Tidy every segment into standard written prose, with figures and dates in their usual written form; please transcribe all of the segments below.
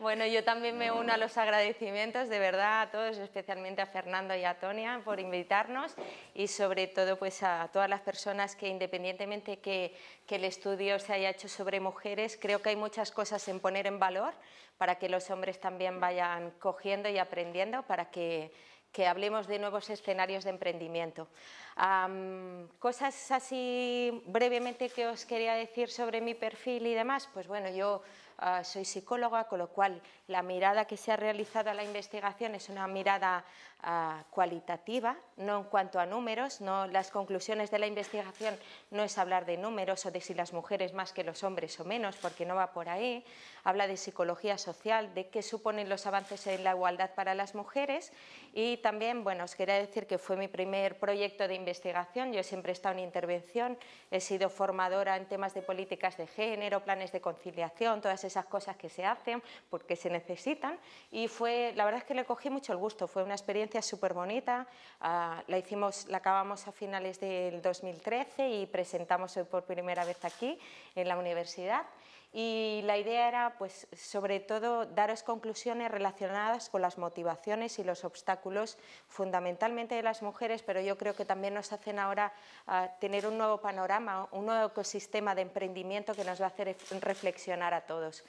Bueno, yo también me uno a los agradecimientos, de verdad, a todos, especialmente a Fernando y a Tonia por invitarnos y sobre todo pues a todas las personas que independientemente que el estudio se haya hecho sobre mujeres, creo que hay muchas cosas en poner en valor para que los hombres también vayan cogiendo y aprendiendo, para que hablemos de nuevos escenarios de emprendimiento. Cosas así brevemente que os quería decir sobre mi perfil y demás, pues bueno, yo soy psicóloga, con lo cual la mirada que se ha realizado a la investigación es una mirada cualitativa, no en cuanto a números, no, las conclusiones de la investigación no es hablar de números o de si las mujeres más que los hombres o menos, porque no va por ahí, habla de psicología social, de qué suponen los avances en la igualdad para las mujeres y también, bueno, os quería decir que fue mi primer proyecto de investigación, yo siempre he estado en intervención, he sido formadora en temas de políticas de género, planes de conciliación, todas esas cosas que se hacen porque se necesitan y la verdad es que le cogí mucho el gusto, fue una experiencia súper bonita, la acabamos a finales del 2013 y presentamos hoy por primera vez aquí en la universidad. Y la idea era, pues, sobre todo, daros conclusiones relacionadas con las motivaciones y los obstáculos fundamentalmente de las mujeres, pero yo creo que también nos hacen ahora tener un nuevo panorama, un nuevo ecosistema de emprendimiento que nos va a hacer reflexionar a todos.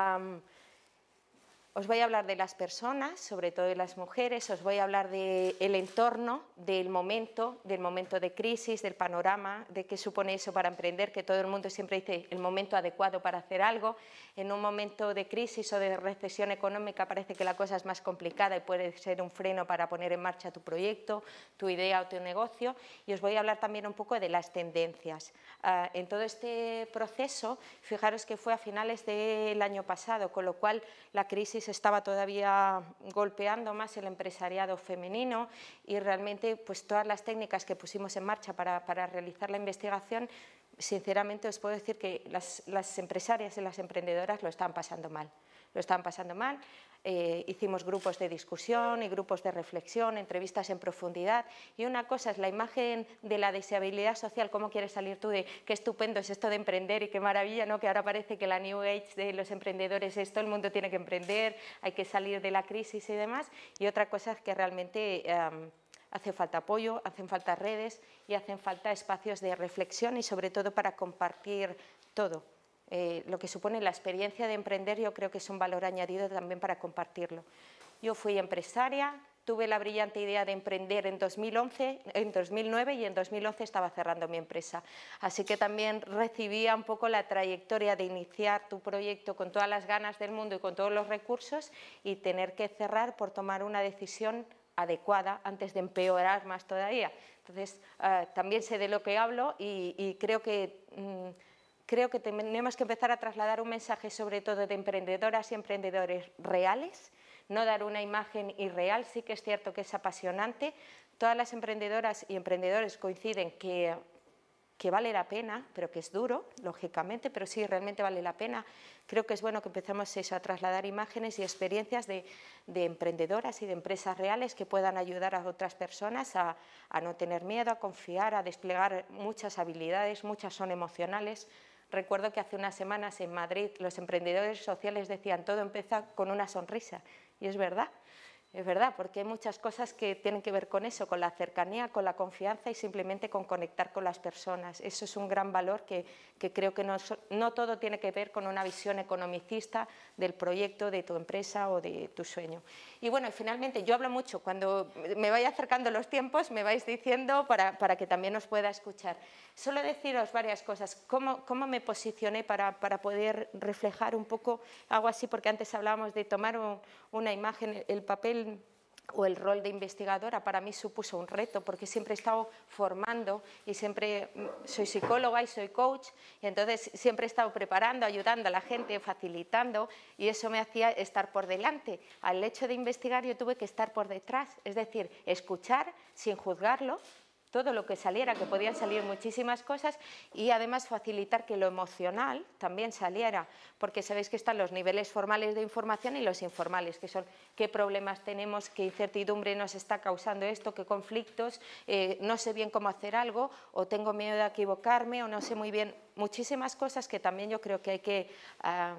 Os voy a hablar de las personas, sobre todo de las mujeres, os voy a hablar del entorno, del momento de crisis, del panorama, de qué supone eso para emprender, que todo el mundo siempre dice el momento adecuado para hacer algo. En un momento de crisis o de recesión económica parece que la cosa es más complicada y puede ser un freno para poner en marcha tu proyecto, tu idea o tu negocio. Y os voy a hablar también un poco de las tendencias. En todo este proceso, fijaros que fue a finales del año pasado, con lo cual la crisis estaba todavía golpeando más el empresariado femenino y realmente pues todas las técnicas que pusimos en marcha para realizar la investigación, sinceramente os puedo decir que las empresarias y las emprendedoras lo están pasando mal. Lo están pasando mal, hicimos grupos de discusión y grupos de reflexión, entrevistas en profundidad y una cosa es la imagen de la deseabilidad social, cómo quieres salir tú de qué estupendo es esto de emprender y qué maravilla, ¿no? Que ahora parece que la New Age de los emprendedores es todo el mundo tiene que emprender, hay que salir de la crisis y demás, y otra cosa es que realmente hace falta apoyo, hacen falta redes y hacen falta espacios de reflexión y sobre todo para compartir todo. Lo que supone la experiencia de emprender yo creo que es un valor añadido también para compartirlo. Yo fui empresaria, tuve la brillante idea de emprender en 2009 y en 2011 estaba cerrando mi empresa. Así que también recibía un poco la trayectoria de iniciar tu proyecto con todas las ganas del mundo y con todos los recursos y tener que cerrar por tomar una decisión adecuada antes de empeorar más todavía. Entonces, también sé de lo que hablo y creo que tenemos que empezar a trasladar un mensaje sobre todo de emprendedoras y emprendedores reales, no dar una imagen irreal. Sí que es cierto que es apasionante, todas las emprendedoras y emprendedores coinciden que vale la pena, pero que es duro, lógicamente, pero sí, realmente vale la pena. Creo que es bueno que empecemos a trasladar imágenes y experiencias de emprendedoras y de empresas reales que puedan ayudar a otras personas a no tener miedo, a confiar, a desplegar muchas habilidades, muchas son emocionales. Recuerdo que hace unas semanas en Madrid los emprendedores sociales decían todo empieza con una sonrisa y es verdad, porque hay muchas cosas que tienen que ver con eso, con la cercanía, con la confianza y simplemente con conectar con las personas. Eso es un gran valor que creo que no todo tiene que ver con una visión economicista del proyecto, de tu empresa o de tu sueño. Y bueno, finalmente yo hablo mucho, cuando me vaya acercando los tiempos me vais diciendo para que también os pueda escuchar. Solo deciros varias cosas, cómo me posicioné para poder reflejar un poco algo así, porque antes hablábamos de tomar una imagen, el papel o el rol de investigadora para mí supuso un reto porque siempre he estado formando y siempre soy psicóloga y soy coach y entonces siempre he estado preparando, ayudando a la gente, facilitando y eso me hacía estar por delante. Al hecho de investigar yo tuve que estar por detrás, es decir, escuchar sin juzgarlo todo lo que saliera, que podían salir muchísimas cosas y además facilitar que lo emocional también saliera, porque sabéis que están los niveles formales de información y los informales, que son qué problemas tenemos, qué incertidumbre nos está causando esto, qué conflictos, no sé bien cómo hacer algo o tengo miedo de equivocarme o no sé muy bien, muchísimas cosas que también yo creo que hay que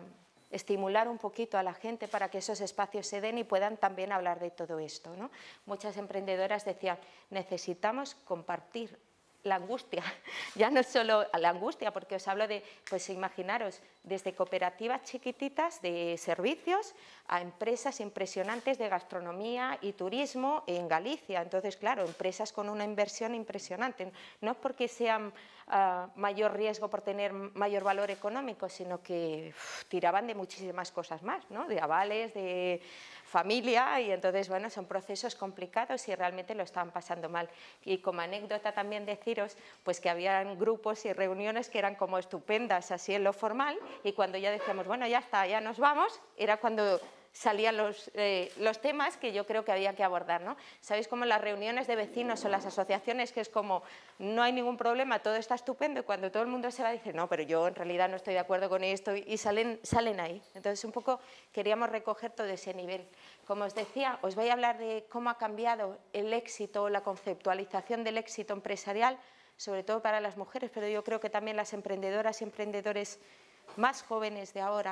estimular un poquito a la gente para que esos espacios se den y puedan también hablar de todo esto, ¿no? Muchas emprendedoras decían, necesitamos compartir la angustia, ya no solo la angustia, porque os hablo de, pues imaginaros, desde cooperativas chiquititas de servicios a empresas impresionantes de gastronomía y turismo en Galicia. Entonces, claro, empresas con una inversión impresionante, no porque sean mayor riesgo por tener mayor valor económico, sino que tiraban de muchísimas cosas más, ¿no? De avales, de familia, y entonces, bueno, son procesos complicados y realmente lo estaban pasando mal. Y como anécdota también deciros, pues que habían grupos y reuniones que eran como estupendas así en lo formal, y cuando ya decíamos, bueno, ya está, ya nos vamos, era cuando salían los temas que yo creo que había que abordar, ¿no? Sabéis como las reuniones de vecinos o las asociaciones, que es como, no hay ningún problema, todo está estupendo, y cuando todo el mundo se va dice, no, pero yo en realidad no estoy de acuerdo con esto, y salen ahí. Entonces un poco queríamos recoger todo ese nivel. Como os decía, os voy a hablar de cómo ha cambiado el éxito, la conceptualización del éxito empresarial, sobre todo para las mujeres, pero yo creo que también las emprendedoras y emprendedores más jóvenes de ahora,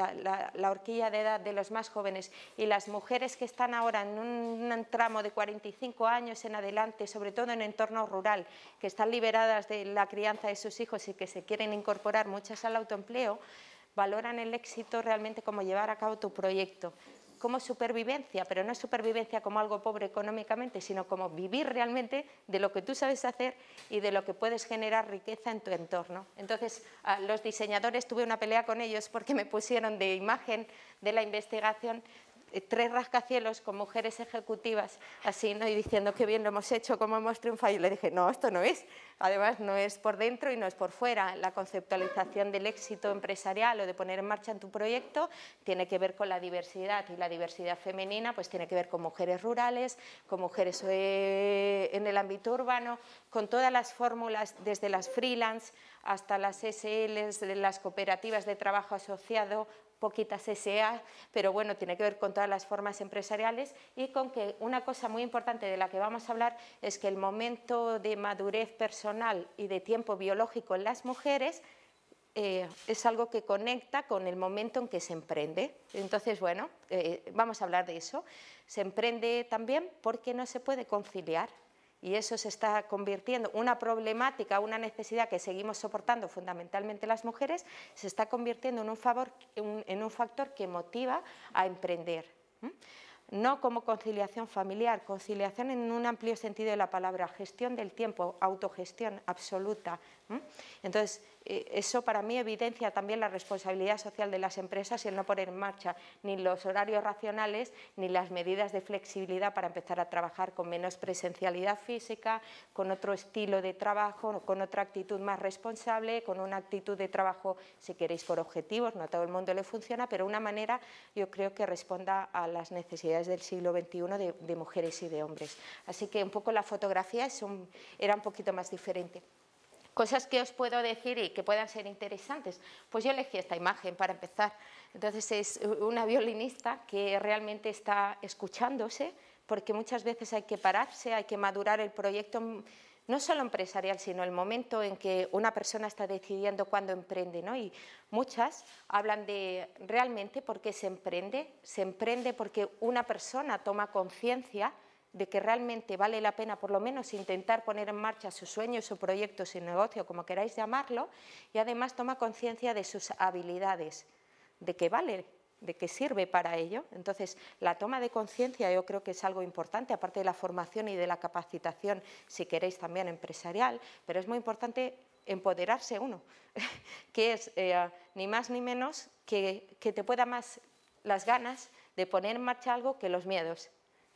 la horquilla de edad de los más jóvenes, y las mujeres que están ahora en un tramo de 45 años en adelante, sobre todo en entorno rural, que están liberadas de la crianza de sus hijos y que se quieren incorporar muchas al autoempleo, valoran el éxito realmente como llevar a cabo tu proyecto, como supervivencia, pero no supervivencia como algo pobre económicamente, sino como vivir realmente de lo que tú sabes hacer y de lo que puedes generar riqueza en tu entorno. Entonces, los diseñadores, tuve una pelea con ellos porque me pusieron de imagen de la investigación 3 rascacielos con mujeres ejecutivas, así, ¿no? Y diciendo qué bien lo hemos hecho, cómo hemos triunfado. Y le dije, no, esto no es. Además, no es por dentro y no es por fuera. La conceptualización del éxito empresarial o de poner en marcha en tu proyecto tiene que ver con la diversidad, y la diversidad femenina pues tiene que ver con mujeres rurales, con mujeres en el ámbito urbano, con todas las fórmulas, desde las freelance hasta las SLs, de las cooperativas de trabajo asociado, poquitas SA, pero bueno, tiene que ver con todas las formas empresariales, y con que una cosa muy importante de la que vamos a hablar es que el momento de madurez personal y de tiempo biológico en las mujeres es algo que conecta con el momento en que se emprende. Entonces, bueno, vamos a hablar de eso. Se emprende también porque no se puede conciliar. Y eso se está convirtiendo, una problemática, una necesidad que seguimos soportando fundamentalmente las mujeres, se está convirtiendo en un factor que motiva a emprender. No como conciliación familiar, conciliación en un amplio sentido de la palabra, gestión del tiempo, autogestión absoluta. Entonces, eso para mí evidencia también la responsabilidad social de las empresas y el no poner en marcha ni los horarios racionales ni las medidas de flexibilidad para empezar a trabajar con menos presencialidad física, con otro estilo de trabajo, con otra actitud más responsable, con una actitud de trabajo, si queréis, por objetivos. No a todo el mundo le funciona, pero una manera, yo creo, que responda a las necesidades del siglo XXI de mujeres y de hombres. Así que un poco la fotografía era un poquito más diferente. Cosas que os puedo decir y que puedan ser interesantes. Pues yo elegí esta imagen para empezar. Entonces es una violinista que realmente está escuchándose, porque muchas veces hay que pararse, hay que madurar el proyecto, no solo empresarial, sino el momento en que una persona está decidiendo cuándo emprende, ¿no? Y muchas hablan de realmente por qué se emprende porque una persona toma conciencia de que realmente vale la pena por lo menos intentar poner en marcha su sueño, su proyecto, su negocio, como queráis llamarlo, y además toma conciencia de sus habilidades, de que vale, de que sirve para ello. Entonces, la toma de conciencia yo creo que es algo importante, aparte de la formación y de la capacitación, si queréis, también empresarial, pero es muy importante empoderarse uno, que es ni más ni menos que te pueda más las ganas de poner en marcha algo que los miedos.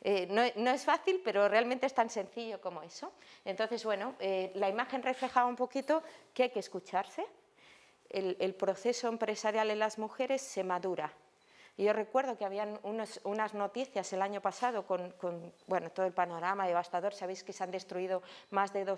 No es fácil, pero realmente es tan sencillo como eso. Entonces, bueno, la imagen reflejaba un poquito que hay que escucharse. El proceso empresarial en las mujeres se madura. Y yo recuerdo que habían unas noticias el año pasado con bueno, todo el panorama devastador. Sabéis que se han destruido más de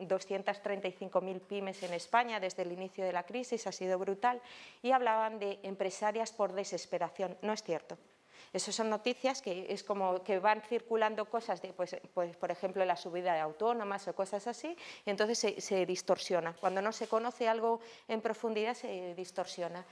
235.000 pymes en España desde el inicio de la crisis, ha sido brutal. Y hablaban de empresarias por desesperación. No es cierto. Esas son noticias que es como que van circulando cosas de, pues, por ejemplo, la subida de autónomas o cosas así, y entonces se distorsiona. Cuando no se conoce algo en profundidad se distorsiona.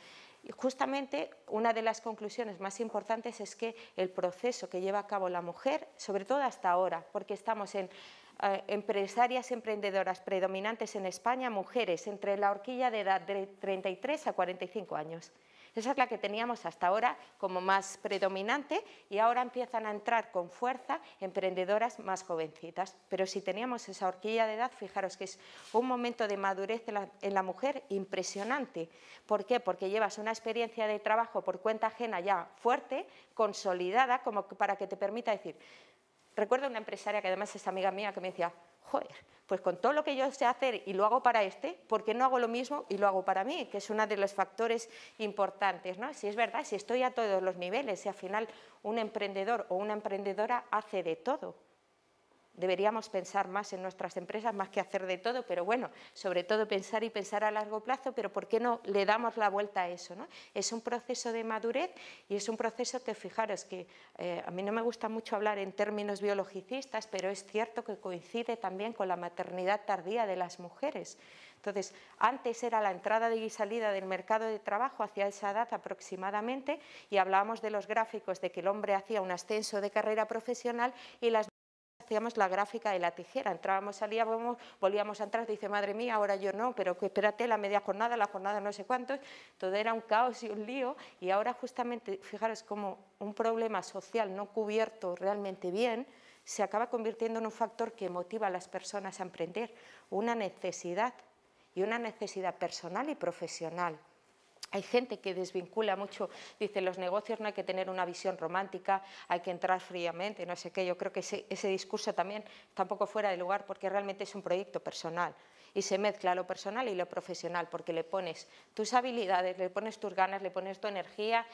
Y justamente una de las conclusiones más importantes es que el proceso que lleva a cabo la mujer, sobre todo hasta ahora, porque estamos en empresarias emprendedoras predominantes en España, mujeres entre la horquilla de edad de 33 a 45 años. Esa es la que teníamos hasta ahora como más predominante y ahora empiezan a entrar con fuerza emprendedoras más jovencitas. Pero si teníamos esa horquilla de edad, fijaros que es un momento de madurez en la mujer impresionante. ¿Por qué? Porque llevas una experiencia de trabajo por cuenta ajena ya fuerte, consolidada, como para que te permita decir. Recuerdo una empresaria que además es amiga mía que me decía, joder, pues con todo lo que yo sé hacer y lo hago para ¿por qué no hago lo mismo y lo hago para mí? Que es uno de los factores importantes, ¿no? Si es verdad, si estoy a todos los niveles, si al final un emprendedor o una emprendedora hace de todo. Deberíamos pensar más en nuestras empresas, más que hacer de todo, pero bueno, sobre todo pensar y pensar a largo plazo, pero ¿por qué no le damos la vuelta a eso, ¿no? Es un proceso de madurez y es un proceso que, fijaros, que a mí no me gusta mucho hablar en términos biologicistas, pero es cierto que coincide también con la maternidad tardía de las mujeres. Entonces, antes era la entrada y salida del mercado de trabajo hacia esa edad aproximadamente y hablábamos de los gráficos de que el hombre hacía un ascenso de carrera profesional y las hacíamos la gráfica de la tijera, entrábamos, salíamos, volvíamos a entrar, dice, madre mía, ahora yo no, pero que espérate, la media jornada, la jornada no sé cuántos, todo era un caos y un lío, y ahora justamente, fijaros cómo un problema social no cubierto realmente bien, se acaba convirtiendo en un factor que motiva a las personas a emprender, una necesidad, y una necesidad personal y profesional. Hay gente que desvincula mucho, dice, los negocios no hay que tener una visión romántica, hay que entrar fríamente, no sé qué. Yo creo que ese discurso también está un poco fuera de lugar porque realmente es un proyecto personal y se mezcla lo personal y lo profesional porque le pones tus habilidades, le pones tus ganas, le pones tu energía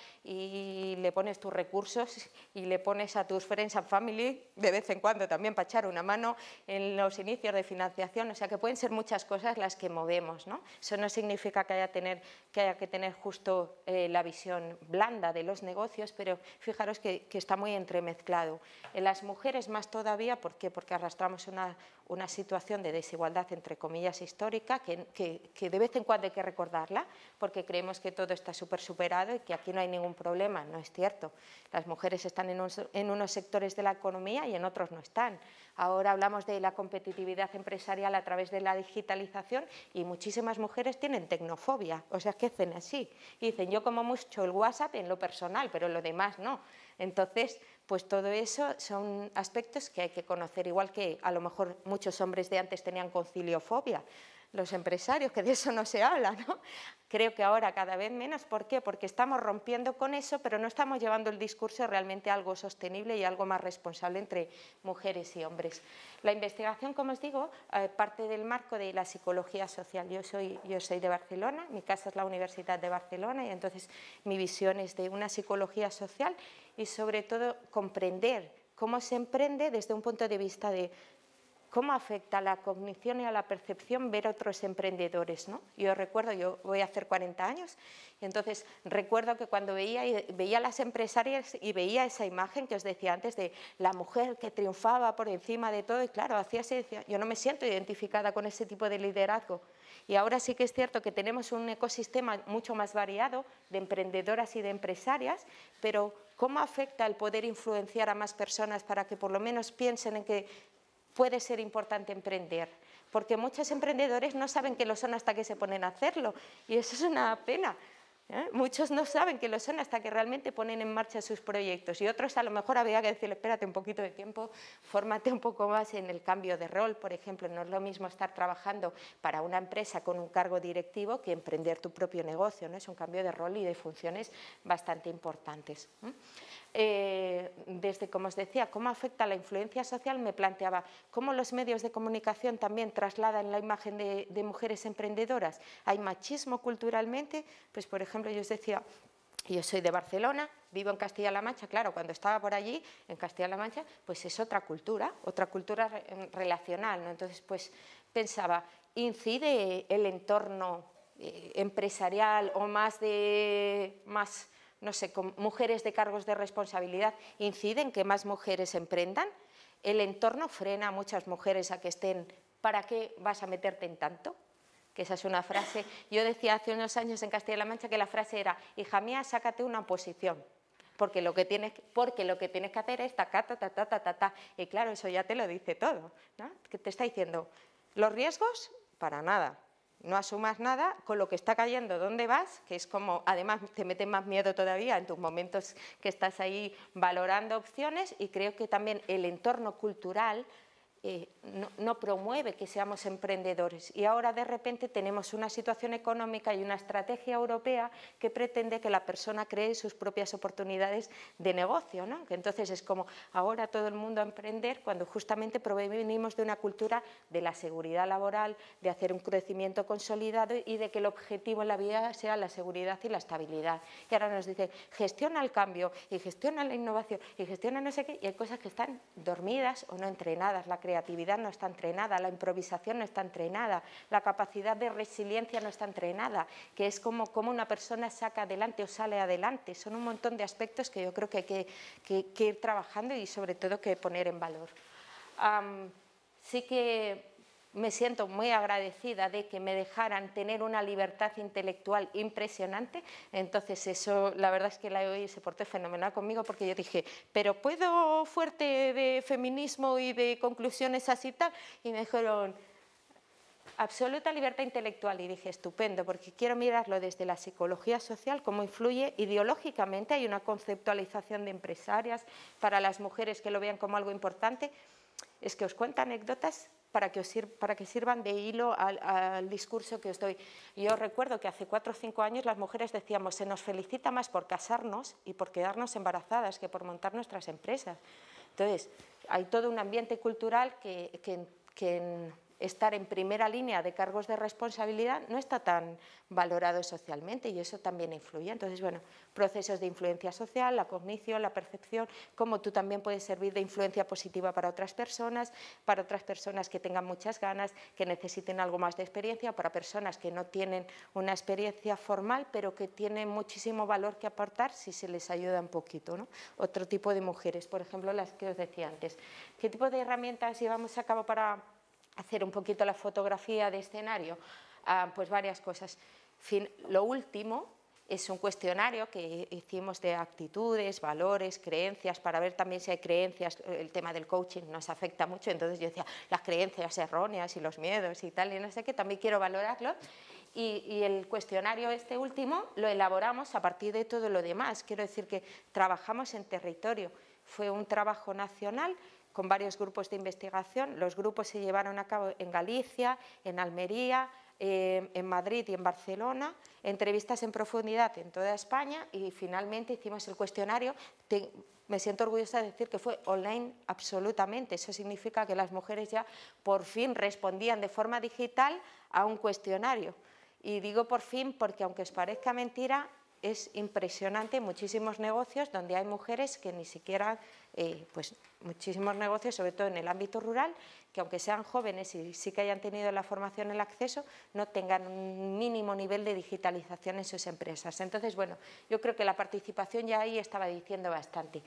y le pones tus recursos y le pones a tus friends and family de vez en cuando también para echar una mano en los inicios de financiación. O sea que pueden ser muchas cosas las que movemos, ¿no? Eso no significa que haya que tener justo la visión blanda de los negocios, pero fijaros que está muy entremezclado. En las mujeres más todavía, ¿por qué? Porque arrastramos una situación de desigualdad, entre comillas, histórica, que de vez en cuando hay que recordarla, porque creemos que todo está súper superado y que aquí no hay ningún problema. No es cierto. Las mujeres están en unos sectores de la economía y en otros no están. Ahora hablamos de la competitividad empresarial a través de la digitalización y muchísimas mujeres tienen tecnofobia, o sea, que hacen así. Y dicen, yo como mucho el WhatsApp en lo personal, pero lo demás no. Entonces, pues todo eso son aspectos que hay que conocer, igual que a lo mejor muchos hombres de antes tenían conciliofobia, los empresarios, que de eso no se habla, ¿no? Creo que ahora cada vez menos. ¿Por qué? Porque estamos rompiendo con eso, pero no estamos llevando el discurso realmente a algo sostenible y algo más responsable entre mujeres y hombres. La investigación, como os digo, parte del marco de la psicología social. Yo soy de Barcelona, mi casa es la Universidad de Barcelona y entonces mi visión es de una psicología social y sobre todo comprender cómo se emprende desde un punto de vista de cómo afecta a la cognición y a la percepción ver a otros emprendedores, ¿no? Yo recuerdo, yo voy a hacer 40 años, y entonces recuerdo que cuando veía a las empresarias y veía esa imagen que os decía antes de la mujer que triunfaba por encima de todo, y claro, hacía así, decía, yo no me siento identificada con ese tipo de liderazgo. Y ahora sí que es cierto que tenemos un ecosistema mucho más variado de emprendedoras y de empresarias, pero ¿cómo afecta el poder influenciar a más personas para que por lo menos piensen en que puede ser importante emprender? Porque muchos emprendedores no saben que lo son hasta que se ponen a hacerlo y eso es una pena. Muchos no saben que lo son hasta que realmente ponen en marcha sus proyectos y otros a lo mejor había que decirle, espérate un poquito de tiempo, fórmate un poco más en el cambio de rol. Por ejemplo, no es lo mismo estar trabajando para una empresa con un cargo directivo que emprender tu propio negocio, ¿no? Es un cambio de rol y de funciones bastante importantes. Desde, como os decía, cómo afecta la influencia social, me planteaba cómo los medios de comunicación también trasladan la imagen de mujeres emprendedoras. Hay machismo culturalmente, pues por ejemplo yo os decía, yo soy de Barcelona, vivo en Castilla-La Mancha, claro, cuando estaba por allí, en Castilla-La Mancha, pues es otra cultura relacional, ¿no? Entonces pues pensaba, ¿incide el entorno empresarial o más no sé, con mujeres de cargos de responsabilidad, inciden que más mujeres emprendan? ¿El entorno frena a muchas mujeres a que estén, ¿para qué vas a meterte en tanto? que esa es una frase. Yo decía hace unos años en Castilla-La Mancha que la frase era: hija mía, sácate una posición, porque lo que tienes que hacer es ta, ta, ta, ta, ta, ta, ta. Y claro, eso ya te lo dice todo, ¿no? Que te está diciendo, los riesgos, para nada. No asumas nada, con lo que está cayendo, ¿dónde vas? Que es como, además te mete más miedo todavía en tus momentos que estás ahí valorando opciones, y creo que también el entorno cultural no promueve que seamos emprendedores, y ahora de repente tenemos una situación económica y una estrategia europea que pretende que la persona cree sus propias oportunidades de negocio, ¿no? Que entonces es como ahora todo el mundo a emprender, cuando justamente provenimos de una cultura de la seguridad laboral, de hacer un crecimiento consolidado y de que el objetivo en la vida sea la seguridad y la estabilidad. Y ahora nos dicen, gestiona el cambio y gestiona la innovación y gestiona no sé qué, y hay cosas que están dormidas o no entrenadas. La creatividad no está entrenada, la improvisación no está entrenada, la capacidad de resiliencia no está entrenada, que es como una persona saca adelante o sale adelante. Son un montón de aspectos que yo creo que hay que ir trabajando y sobre todo que poner en valor. Sí que me siento muy agradecida de que me dejaran tener una libertad intelectual impresionante. Entonces eso, la verdad es que la EOI se portó fenomenal conmigo, porque yo dije, pero ¿puedo fuerte de feminismo y de conclusiones así tal? Y me dijeron, absoluta libertad intelectual. Y dije, estupendo, porque quiero mirarlo desde la psicología social, cómo influye ideológicamente. Hay una conceptualización de empresarias para las mujeres que lo vean como algo importante. Es que os cuento anécdotas para que sirvan de hilo al discurso que os doy. Yo recuerdo que hace 4 o 5 años las mujeres decíamos, se nos felicita más por casarnos y por quedarnos embarazadas que por montar nuestras empresas. Entonces, hay todo un ambiente cultural que estar en primera línea de cargos de responsabilidad no está tan valorado socialmente, y eso también influye. Entonces, bueno, procesos de influencia social, la cognición, la percepción, cómo tú también puedes servir de influencia positiva para otras personas que tengan muchas ganas, que necesiten algo más de experiencia, para personas que no tienen una experiencia formal, pero que tienen muchísimo valor que aportar si se les ayuda un poquito, ¿no? Otro tipo de mujeres, por ejemplo, las que os decía antes. ¿Qué tipo de herramientas llevamos a cabo para hacer un poquito la fotografía de escenario? Pues varias cosas. Lo último es un cuestionario que hicimos de actitudes, valores, creencias, para ver también si hay creencias. El tema del coaching nos afecta mucho, entonces yo decía, las creencias erróneas y los miedos y tal, y no sé qué, también quiero valorarlo. Y el cuestionario este último lo elaboramos a partir de todo lo demás. Quiero decir que trabajamos en territorio. Fue un trabajo nacional con varios grupos de investigación. Los grupos se llevaron a cabo en Galicia, en Almería, en Madrid y en Barcelona, entrevistas en profundidad en toda España, y finalmente hicimos el cuestionario. Me siento orgullosa de decir que fue online absolutamente. Eso significa que las mujeres ya por fin respondían de forma digital a un cuestionario. Y digo por fin porque, aunque os parezca mentira, es impresionante muchísimos negocios donde hay mujeres que ni siquiera, pues muchísimos negocios, sobre todo en el ámbito rural, que aunque sean jóvenes y sí que hayan tenido la formación, el acceso, no tengan un mínimo nivel de digitalización en sus empresas. Entonces, bueno, yo creo que la participación ya ahí estaba diciendo bastante.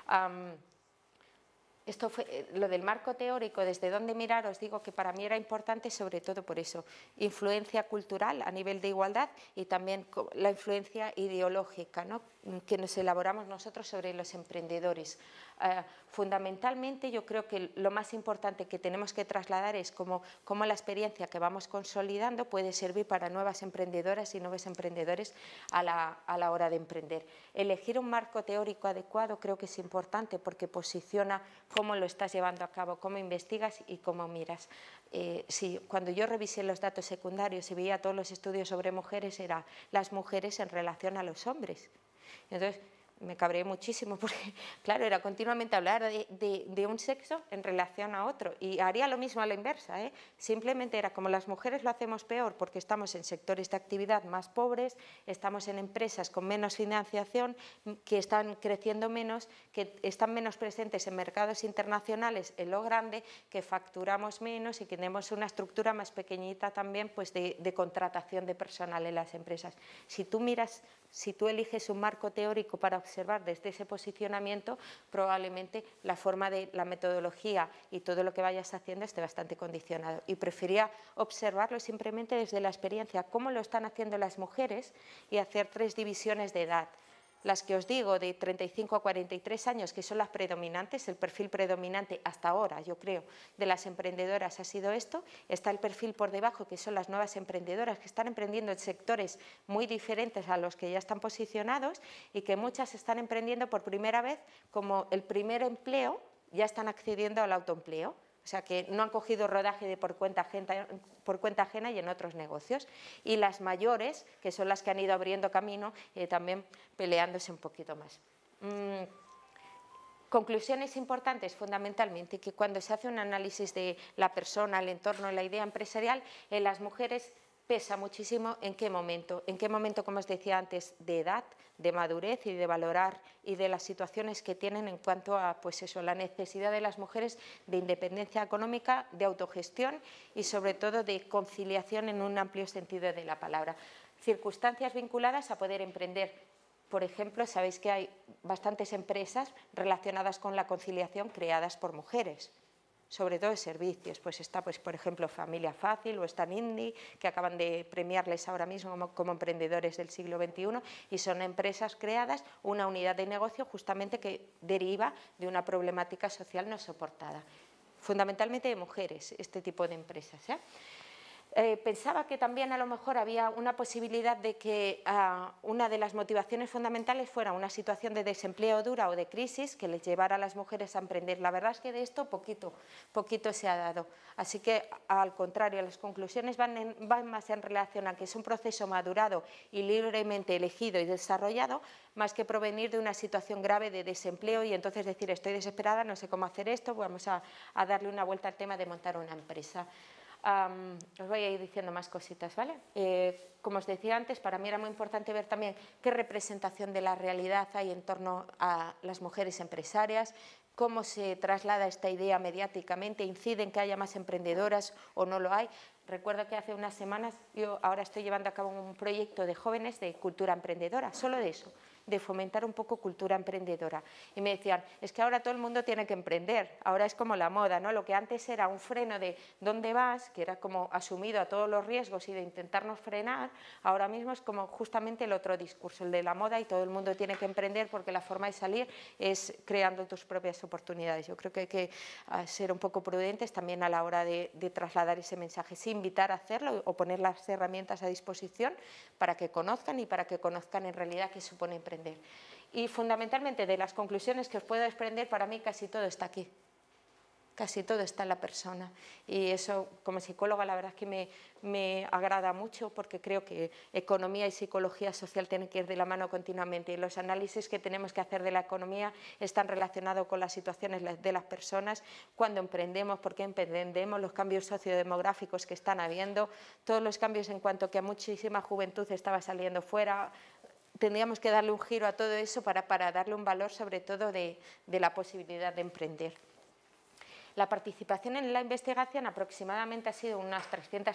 Esto fue lo del marco teórico, desde dónde mirar. Os digo que para mí era importante sobre todo por eso, influencia cultural a nivel de igualdad, y también la influencia ideológica, ¿no?, que nos elaboramos nosotros sobre los emprendedores. Fundamentalmente yo creo que lo más importante que tenemos que trasladar es cómo la experiencia que vamos consolidando puede servir para nuevas emprendedoras y nuevos emprendedores a la hora de emprender. Elegir un marco teórico adecuado creo que es importante, porque posiciona cómo lo estás llevando a cabo, cómo investigas y cómo miras. Cuando yo revisé los datos secundarios y veía todos los estudios sobre mujeres, era las mujeres en relación a los hombres. Entonces me cabreé muchísimo, porque claro, era continuamente hablar de un sexo en relación a otro, y haría lo mismo a la inversa, ¿eh? Simplemente era como las mujeres lo hacemos peor porque estamos en sectores de actividad más pobres, estamos en empresas con menos financiación, que están creciendo menos, que están menos presentes en mercados internacionales en lo grande, que facturamos menos y que tenemos una estructura más pequeñita también, pues de contratación de personal en las empresas. Si tú miras Si tú eliges un marco teórico para observar desde ese posicionamiento, probablemente la forma de la metodología y todo lo que vayas haciendo esté bastante condicionado. Y prefería observarlo simplemente desde la experiencia, cómo lo están haciendo las mujeres y hacer 3 divisiones de edad. Las que os digo, de 35 a 43 años, que son las predominantes, el perfil predominante hasta ahora, yo creo, de las emprendedoras ha sido esto. Está el perfil por debajo, que son las nuevas emprendedoras, que están emprendiendo en sectores muy diferentes a los que ya están posicionados y que muchas están emprendiendo por primera vez como el primer empleo, ya están accediendo al autoempleo. O sea, que no han cogido rodaje de por cuenta ajena y en otros negocios. Y las mayores, que son las que han ido abriendo camino, también peleándose un poquito más. Conclusiones importantes, fundamentalmente, que cuando se hace un análisis de la persona, el entorno, la idea empresarial, en las mujeres pesa muchísimo en qué momento, como os decía antes, de edad, de madurez y de valorar y de las situaciones que tienen en cuanto a pues eso, la necesidad de las mujeres de independencia económica, de autogestión y sobre todo de conciliación en un amplio sentido de la palabra. Circunstancias vinculadas a poder emprender. Por ejemplo, sabéis que hay bastantes empresas relacionadas con la conciliación creadas por mujeres, sobre todo de servicios. Pues está, por ejemplo, Familia Fácil o está Indie, que acaban de premiarles ahora mismo como emprendedores del siglo XXI, y son empresas creadas, una unidad de negocio justamente que deriva de una problemática social no soportada. Fundamentalmente de mujeres, este tipo de empresas, ¿eh? Pensaba que también a lo mejor había una posibilidad de que una de las motivaciones fundamentales fuera una situación de desempleo dura o de crisis que les llevara a las mujeres a emprender. La verdad es que de esto poquito se ha dado. Así que, al contrario, las conclusiones van más en relación a que es un proceso madurado y libremente elegido y desarrollado, más que provenir de una situación grave de desempleo y entonces decir estoy desesperada, no sé cómo hacer esto, vamos a darle una vuelta al tema de montar una empresa. Os voy a ir diciendo más cositas, ¿vale? Como os decía antes, para mí era muy importante ver también qué representación de la realidad hay en torno a las mujeres empresarias, cómo se traslada esta idea mediáticamente, incide en que haya más emprendedoras o no lo hay. Recuerdo que hace unas semanas yo ahora estoy llevando a cabo un proyecto de jóvenes de cultura emprendedora, solo de eso, de fomentar un poco cultura emprendedora. Y me decían, es que ahora todo el mundo tiene que emprender, ahora es como la moda, ¿no? Lo que antes era un freno de ¿dónde vas?, que era como asumido a todos los riesgos y de intentarnos frenar, ahora mismo es como justamente el otro discurso, el de la moda y todo el mundo tiene que emprender porque la forma de salir es creando tus propias oportunidades. Yo creo que hay que ser un poco prudentes también a la hora de trasladar ese mensaje, sí, invitar a hacerlo o poner las herramientas a disposición para que conozcan y para que conozcan en realidad qué supone emprender. Y fundamentalmente de las conclusiones que os puedo desprender, para mí casi todo está aquí, casi todo está en la persona y eso como psicóloga la verdad es que me agrada mucho porque creo que economía y psicología social tienen que ir de la mano continuamente y los análisis que tenemos que hacer de la economía están relacionados con las situaciones de las personas, cuando emprendemos, por qué emprendemos, los cambios sociodemográficos que están habiendo, todos los cambios en cuanto que a muchísima juventud estaba saliendo fuera. Tendríamos que darle un giro a todo eso para darle un valor sobre todo de la posibilidad de emprender. La participación en la investigación aproximadamente ha sido unas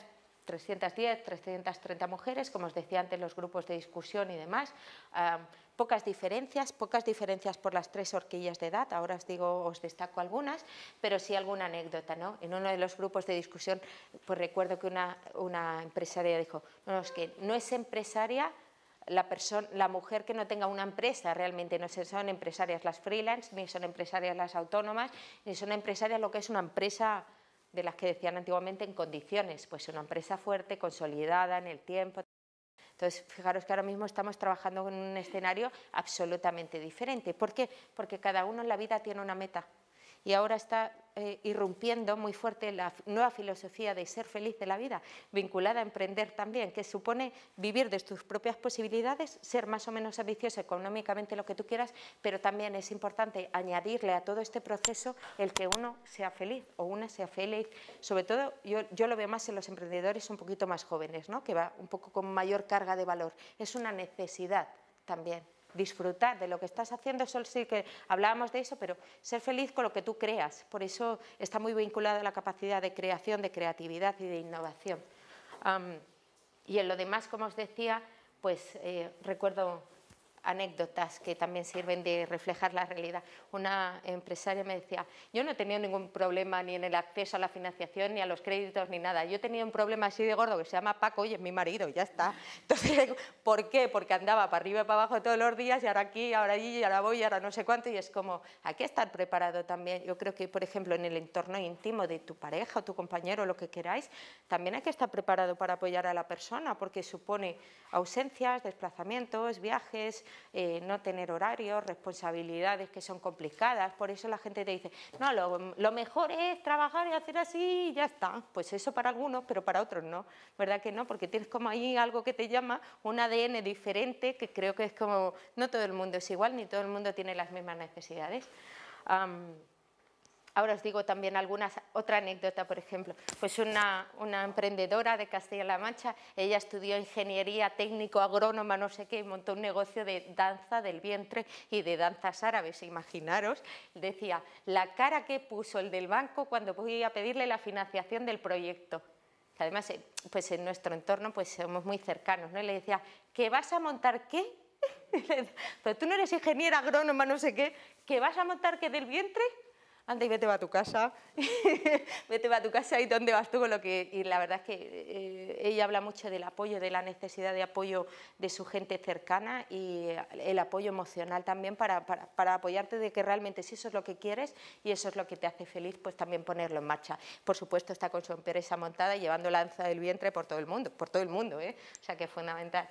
310, 330 mujeres, como os decía antes, los grupos de discusión y demás. Pocas diferencias por las 3 horquillas de edad, ahora os destaco algunas, pero sí alguna anécdota, ¿no? En uno de los grupos de discusión, pues recuerdo que una empresaria dijo, no, es que no es empresaria la mujer que no tenga una empresa, realmente no son empresarias las freelance, ni son empresarias las autónomas, ni son empresarias lo que es una empresa de las que decían antiguamente en condiciones, pues una empresa fuerte, consolidada en el tiempo. Entonces, fijaros que ahora mismo estamos trabajando en un escenario absolutamente diferente. ¿Por qué? Porque cada uno en la vida tiene una meta. Y ahora está irrumpiendo muy fuerte la nueva filosofía de ser feliz de la vida, vinculada a emprender también, que supone vivir de tus propias posibilidades, ser más o menos ambicioso económicamente lo que tú quieras, pero también es importante añadirle a todo este proceso el que uno sea feliz o una sea feliz. Sobre todo, yo lo veo más en los emprendedores un poquito más jóvenes, ¿no? Que va un poco con mayor carga de valor. Es una necesidad también. Disfrutar de lo que estás haciendo, eso sí que hablábamos de eso, pero ser feliz con lo que tú creas, por eso está muy vinculada a la capacidad de creación, de creatividad y de innovación. Y en lo demás, como os decía, pues recuerdo anécdotas que también sirven de reflejar la realidad. Una empresaria me decía, yo no he tenido ningún problema ni en el acceso a la financiación, ni a los créditos, ni nada. Yo he tenido un problema así de gordo que se llama Paco y es mi marido, y ya está. Entonces, ¿por qué? Porque andaba para arriba y para abajo todos los días, y ahora aquí, ahora allí, y ahora voy, y ahora no sé cuánto, y es como, hay que estar preparado también. Yo creo que, por ejemplo, en el entorno íntimo de tu pareja o tu compañero, lo que queráis, también hay que estar preparado para apoyar a la persona, porque supone ausencias, desplazamientos, viajes, no tener horarios, responsabilidades que son complicadas. Por eso la gente te dice, no, lo mejor es trabajar y hacer así y ya está. Pues eso para algunos, pero para otros no, ¿verdad que no? Porque tienes como ahí algo que te llama, un ADN diferente, que creo que es como, no todo el mundo es igual, ni todo el mundo tiene las mismas necesidades. Ahora os digo también otra anécdota, por ejemplo, pues una emprendedora de Castilla-La Mancha, ella estudió ingeniería técnico, agrónoma, no sé qué, y montó un negocio de danza del vientre y de danzas árabes, imaginaros, decía, la cara que puso el del banco cuando fui a pedirle la financiación del proyecto. Que además, pues en nuestro entorno pues somos muy cercanos, ¿no? Y le decía, ¿que vas a montar qué? Pero tú no eres ingeniera agrónoma, no sé qué, ¿que vas a montar qué del vientre? Anda y vete a tu casa, vete a tu casa y dónde vas tú con lo que... Y la verdad es que ella habla mucho del apoyo, de la necesidad de apoyo de su gente cercana y el apoyo emocional también para apoyarte de que realmente si eso es lo que quieres y eso es lo que te hace feliz, pues también ponerlo en marcha. Por supuesto está con su empresa montada y llevando la danza del vientre por todo el mundo, ¿eh? O sea que es fundamental.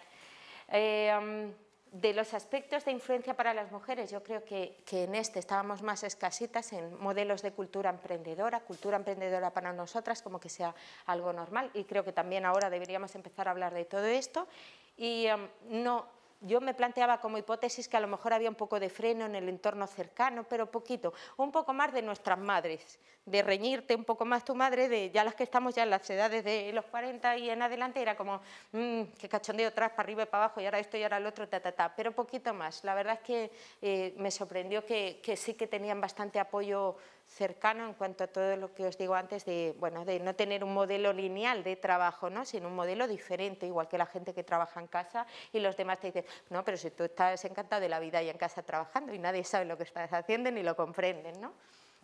De los aspectos de influencia para las mujeres, yo creo que en estábamos más escasitas en modelos de cultura emprendedora para nosotras, como que sea algo normal, y creo que también ahora deberíamos empezar a hablar de todo esto. Y yo me planteaba como hipótesis que a lo mejor había un poco de freno en el entorno cercano, pero poquito, un poco más de nuestras madres, de reñirte un poco más tu madre, de ya las que estamos ya en las edades de los 40 y en adelante, era como, qué cachondeo atrás, para arriba y para abajo, y ahora esto y ahora lo otro, pero poquito más. La verdad es que me sorprendió que sí que tenían bastante apoyo cercano en cuanto a todo lo que os digo antes de no tener un modelo lineal de trabajo, ¿no? Sino un modelo diferente, igual que la gente que trabaja en casa y los demás te dicen, no, pero si tú estás encantado de la vida y en casa trabajando y nadie sabe lo que estás haciendo ni lo comprenden, ¿no?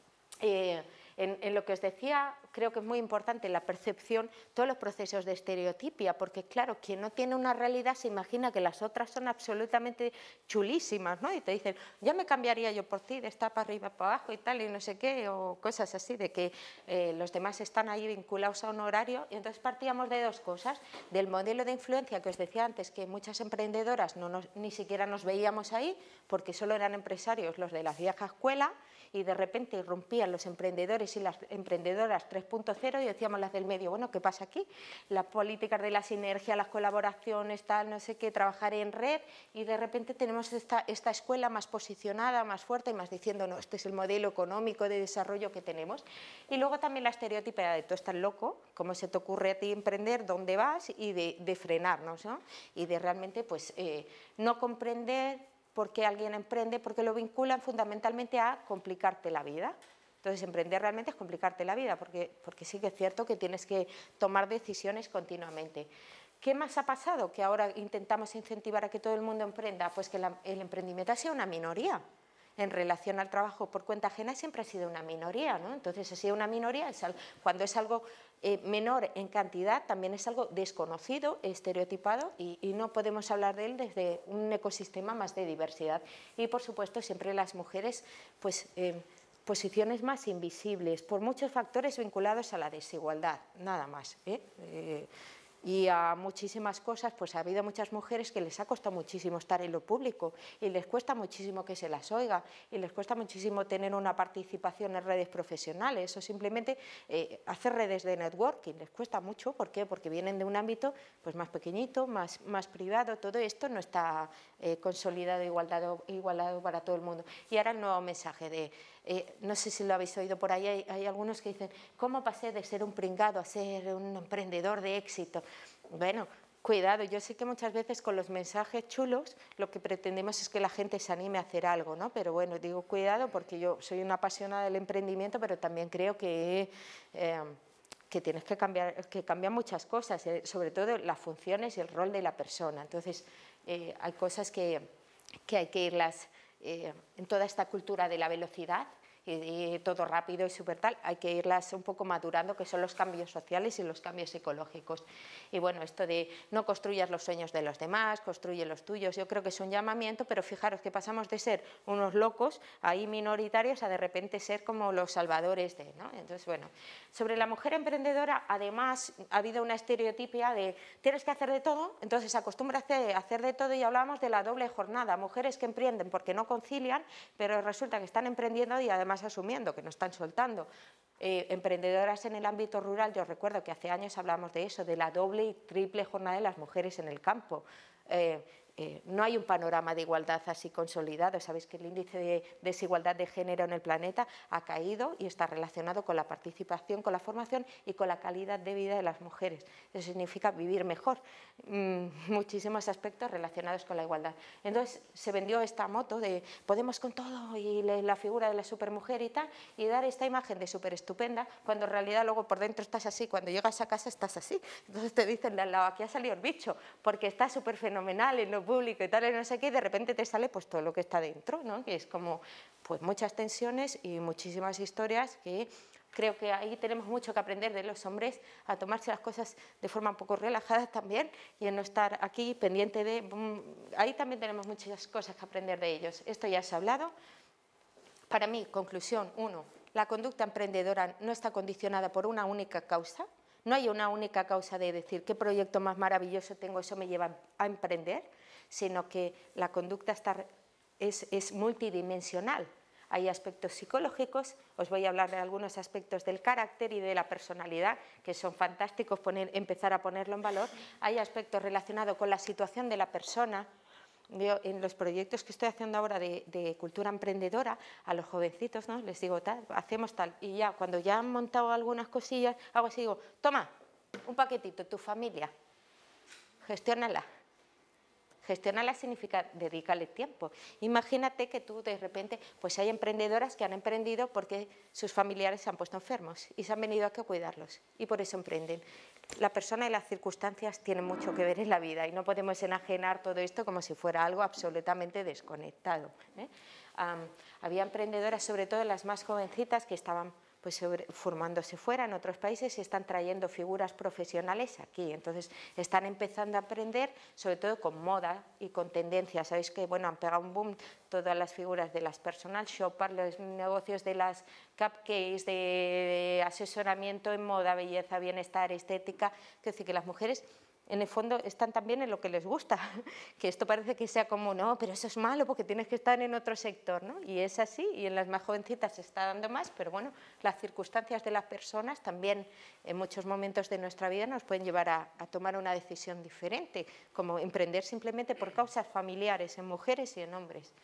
En lo que os decía, creo que es muy importante la percepción, todos los procesos de estereotipia, porque claro, quien no tiene una realidad se imagina que las otras son absolutamente chulísimas, ¿no? Y te dicen, ya me cambiaría yo por ti, de estar para arriba, para abajo y tal, y no sé qué, o cosas así, de que los demás están ahí vinculados a un horario. Y entonces partíamos de dos cosas, del modelo de influencia que os decía antes, que muchas emprendedoras ni siquiera nos veíamos ahí, porque solo eran empresarios los de la vieja escuela, y de repente irrumpían los emprendedores y las emprendedoras 3.0 y decíamos las del medio, bueno, ¿qué pasa aquí? Las políticas de la sinergia, las colaboraciones, tal, no sé qué, trabajar en red, y de repente tenemos esta escuela más posicionada, más fuerte y más diciendo, no, este es el modelo económico de desarrollo que tenemos. Y luego también la estereotipa de tú estás loco, ¿cómo se te ocurre a ti emprender? ¿Dónde vas? Y de frenarnos, ¿no? Y de realmente pues no comprender por qué alguien emprende, porque lo vinculan fundamentalmente a complicarte la vida. Entonces, emprender realmente es complicarte la vida, porque sí que es cierto que tienes que tomar decisiones continuamente. ¿Qué más ha pasado? Que ahora intentamos incentivar a que todo el mundo emprenda, pues que el emprendimiento ha sido una minoría. En relación al trabajo por cuenta ajena siempre ha sido una minoría, ¿no? Entonces, ha sido una minoría, cuando es algo menor en cantidad, también es algo desconocido, estereotipado, y no podemos hablar de él desde un ecosistema más de diversidad. Y, por supuesto, siempre las mujeres, pues, posiciones más invisibles, por muchos factores vinculados a la desigualdad, nada más, y a muchísimas cosas, pues ha habido muchas mujeres que les ha costado muchísimo estar en lo público y les cuesta muchísimo que se las oiga y les cuesta muchísimo tener una participación en redes profesionales o simplemente hacer redes de networking, les cuesta mucho. ¿Por qué? Porque vienen de un ámbito pues más pequeñito, más privado, todo esto no está consolidado, igualado para todo el mundo. Y ahora el nuevo mensaje de, no sé si lo habéis oído por ahí, hay algunos que dicen, ¿cómo pasé de ser un pringado a ser un emprendedor de éxito? Bueno, cuidado, yo sé que muchas veces con los mensajes chulos lo que pretendemos es que la gente se anime a hacer algo, ¿no? Pero bueno, digo cuidado porque yo soy una apasionada del emprendimiento, pero también creo que que tienes que cambiar, que cambian muchas cosas, sobre todo las funciones y el rol de la persona. Entonces, hay cosas que hay que irlas, en toda esta cultura de la velocidad, y todo rápido y súper tal, hay que irlas un poco madurando, que son los cambios sociales y los cambios psicológicos. Y bueno, esto de no construyas los sueños de los demás, construye los tuyos, yo creo que es un llamamiento, pero fijaros que pasamos de ser unos locos ahí minoritarios a de repente ser como los salvadores de, ¿no? Entonces, bueno, sobre la mujer emprendedora, además, ha habido una estereotipia de tienes que hacer de todo, entonces acostúmbrate a hacer de todo, y hablábamos de la doble jornada, mujeres que emprenden porque no concilian, pero resulta que están emprendiendo y además asumiendo que no están soltando. Emprendedoras en el ámbito rural, yo recuerdo que hace años hablamos de eso, de la doble y triple jornada de las mujeres en el campo. No hay un panorama de igualdad así consolidado. Sabéis que el índice de desigualdad de género en el planeta ha caído y está relacionado con la participación, con la formación y con la calidad de vida de las mujeres. Eso significa vivir mejor. Muchísimos aspectos relacionados con la igualdad. Entonces se vendió esta moto de podemos con todo y la figura de la supermujer y tal, y dar esta imagen de súper estupenda, cuando en realidad luego por dentro estás así, cuando llegas a casa estás así. Entonces te dicen de al lado, aquí ha salido el bicho, porque está súper fenomenal en lo público y tal, y no sé qué, y de repente te sale pues todo lo que está dentro, ¿no? Que es como pues muchas tensiones y muchísimas historias que creo que ahí tenemos mucho que aprender de los hombres, a tomarse las cosas de forma un poco relajada también y en no estar aquí pendiente de... Ahí también tenemos muchas cosas que aprender de ellos. Esto ya se ha hablado. Para mí, conclusión, 1, la conducta emprendedora no está condicionada por una única causa. No hay una única causa de decir qué proyecto más maravilloso tengo, eso me lleva a emprender, sino que la conducta es multidimensional. Hay aspectos psicológicos, os voy a hablar de algunos aspectos del carácter y de la personalidad, que son fantásticos empezar a ponerlo en valor. Hay aspectos relacionados con la situación de la persona. Yo, en los proyectos que estoy haciendo ahora de cultura emprendedora, a los jovencitos, ¿no? Les digo, tal, hacemos tal, y ya cuando ya han montado algunas cosillas, hago así, digo, toma, un paquetito, tu familia, gestiónala. Gestionarla significa dedicarle tiempo. Imagínate que tú de repente, pues hay emprendedoras que han emprendido porque sus familiares se han puesto enfermos y se han venido aquí a cuidarlos y por eso emprenden. La persona y las circunstancias tienen mucho que ver en la vida y no podemos enajenar todo esto como si fuera algo absolutamente desconectado, ¿eh? Había emprendedoras, sobre todo las más jovencitas, que estaban pues formándose fuera en otros países y están trayendo figuras profesionales aquí. Entonces están empezando a aprender, sobre todo con moda y con tendencias. Sabéis que bueno, han pegado un boom todas las figuras de las personal shoppers, los negocios de las cupcakes, de asesoramiento en moda, belleza, bienestar, estética. Es decir, que las mujeres en el fondo están también en lo que les gusta, que esto parece que sea como, no, pero eso es malo porque tienes que estar en otro sector, ¿no? Y es así, y en las más jovencitas se está dando más, pero bueno, las circunstancias de las personas también en muchos momentos de nuestra vida nos pueden llevar a tomar una decisión diferente, como emprender simplemente por causas familiares en mujeres y en hombres.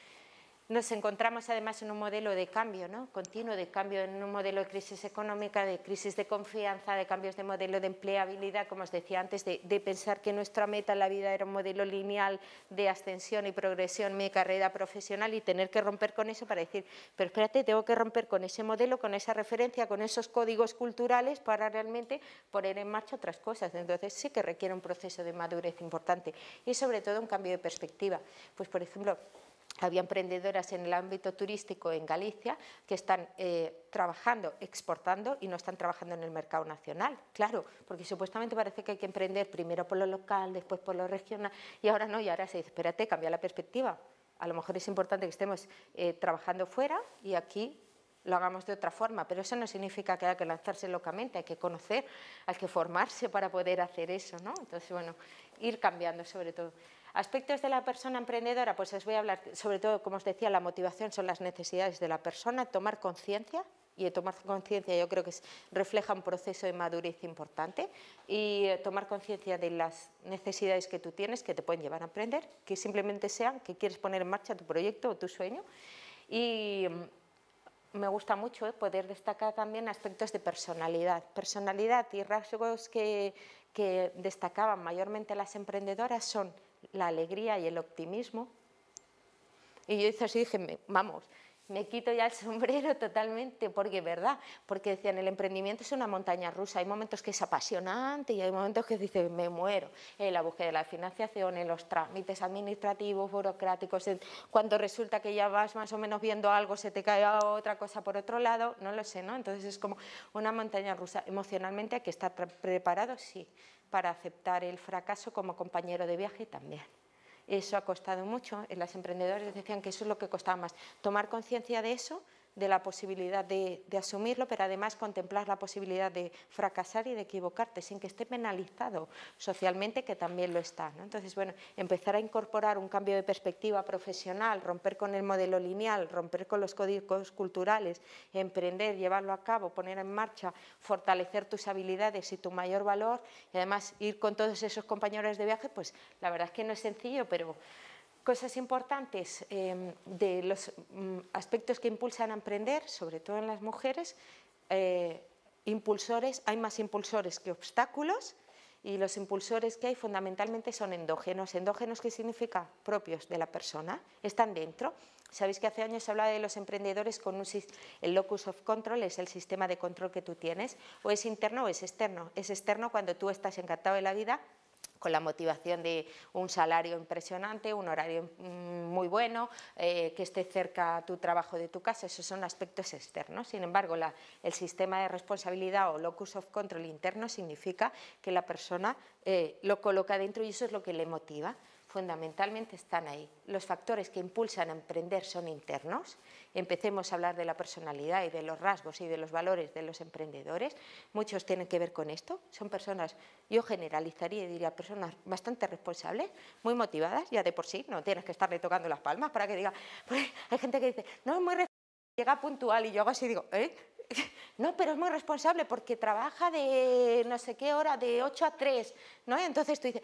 Nos encontramos además en un modelo de cambio, ¿no? Continuo, de cambio, en un modelo de crisis económica, de crisis de confianza, de cambios de modelo de empleabilidad, como os decía antes, de pensar que nuestra meta en la vida era un modelo lineal de ascensión y progresión en mi carrera profesional y tener que romper con eso para decir, pero espérate, tengo que romper con ese modelo, con esa referencia, con esos códigos culturales para realmente poner en marcha otras cosas. Entonces sí que requiere un proceso de madurez importante y sobre todo un cambio de perspectiva. Pues por ejemplo, había emprendedoras en el ámbito turístico en Galicia que están trabajando, exportando y no están trabajando en el mercado nacional. Claro, porque supuestamente parece que hay que emprender primero por lo local, después por lo regional y ahora no, y ahora se dice, espérate, cambia la perspectiva. A lo mejor es importante que estemos trabajando fuera y aquí lo hagamos de otra forma, pero eso no significa que haya que lanzarse locamente, hay que conocer, hay que formarse para poder hacer eso, ¿no? Entonces, bueno, ir cambiando sobre todo. Aspectos de la persona emprendedora, pues os voy a hablar, sobre todo, como os decía, la motivación son las necesidades de la persona, tomar conciencia, y tomar conciencia yo creo que refleja un proceso de madurez importante, y tomar conciencia de las necesidades que tú tienes que te pueden llevar a emprender, que simplemente sean que quieres poner en marcha tu proyecto o tu sueño. Y me gusta mucho poder destacar también aspectos de personalidad y rasgos que destacaban mayormente las emprendedoras son la alegría y el optimismo. Y yo hice así, dije, vamos, me quito ya el sombrero totalmente, porque es verdad, porque decían, el emprendimiento es una montaña rusa, hay momentos que es apasionante y hay momentos que dices, me muero, en la búsqueda de la financiación, en los trámites administrativos, burocráticos, cuando resulta que ya vas más o menos viendo algo, se te cae otra cosa por otro lado, no lo sé, ¿no? Entonces es como una montaña rusa. Emocionalmente hay que estar preparado, sí, para aceptar el fracaso como compañero de viaje también. Eso ha costado mucho, las emprendedoras decían que eso es lo que costaba más, tomar conciencia de eso, de la posibilidad de asumirlo, pero además contemplar la posibilidad de fracasar y de equivocarte sin que esté penalizado socialmente, que también lo está, ¿no? Entonces, bueno, empezar a incorporar un cambio de perspectiva profesional, romper con el modelo lineal, romper con los códigos culturales, emprender, llevarlo a cabo, poner en marcha, fortalecer tus habilidades y tu mayor valor, y además ir con todos esos compañeros de viaje, pues la verdad es que no es sencillo, pero cosas importantes de los aspectos que impulsan a emprender, sobre todo en las mujeres, impulsores, hay más impulsores que obstáculos, y los impulsores que hay fundamentalmente son endógenos. ¿Endógenos qué significa? Propios de la persona, están dentro. Sabéis que hace años se hablaba de los emprendedores con el locus of control, es el sistema de control que tú tienes, o es interno o es externo. Es externo cuando tú estás encantado de la vida, con la motivación de un salario impresionante, un horario muy bueno, que esté cerca tu trabajo de tu casa, esos son aspectos externos. Sin embargo, el sistema de responsabilidad o locus of control interno significa que la persona lo coloca dentro y eso es lo que le motiva. Fundamentalmente están ahí. Los factores que impulsan a emprender son internos. Empecemos a hablar de la personalidad y de los rasgos y de los valores de los emprendedores. Muchos tienen que ver con esto. Son personas, yo generalizaría y diría, personas bastante responsables, muy motivadas, ya de por sí, no tienes que estarle tocando las palmas para que diga. Pues hay gente que dice, no, es muy responsable, llega puntual, y yo hago así y digo, no, pero es muy responsable porque trabaja de no sé qué hora, de 8 a 3, ¿no? Y entonces tú dices,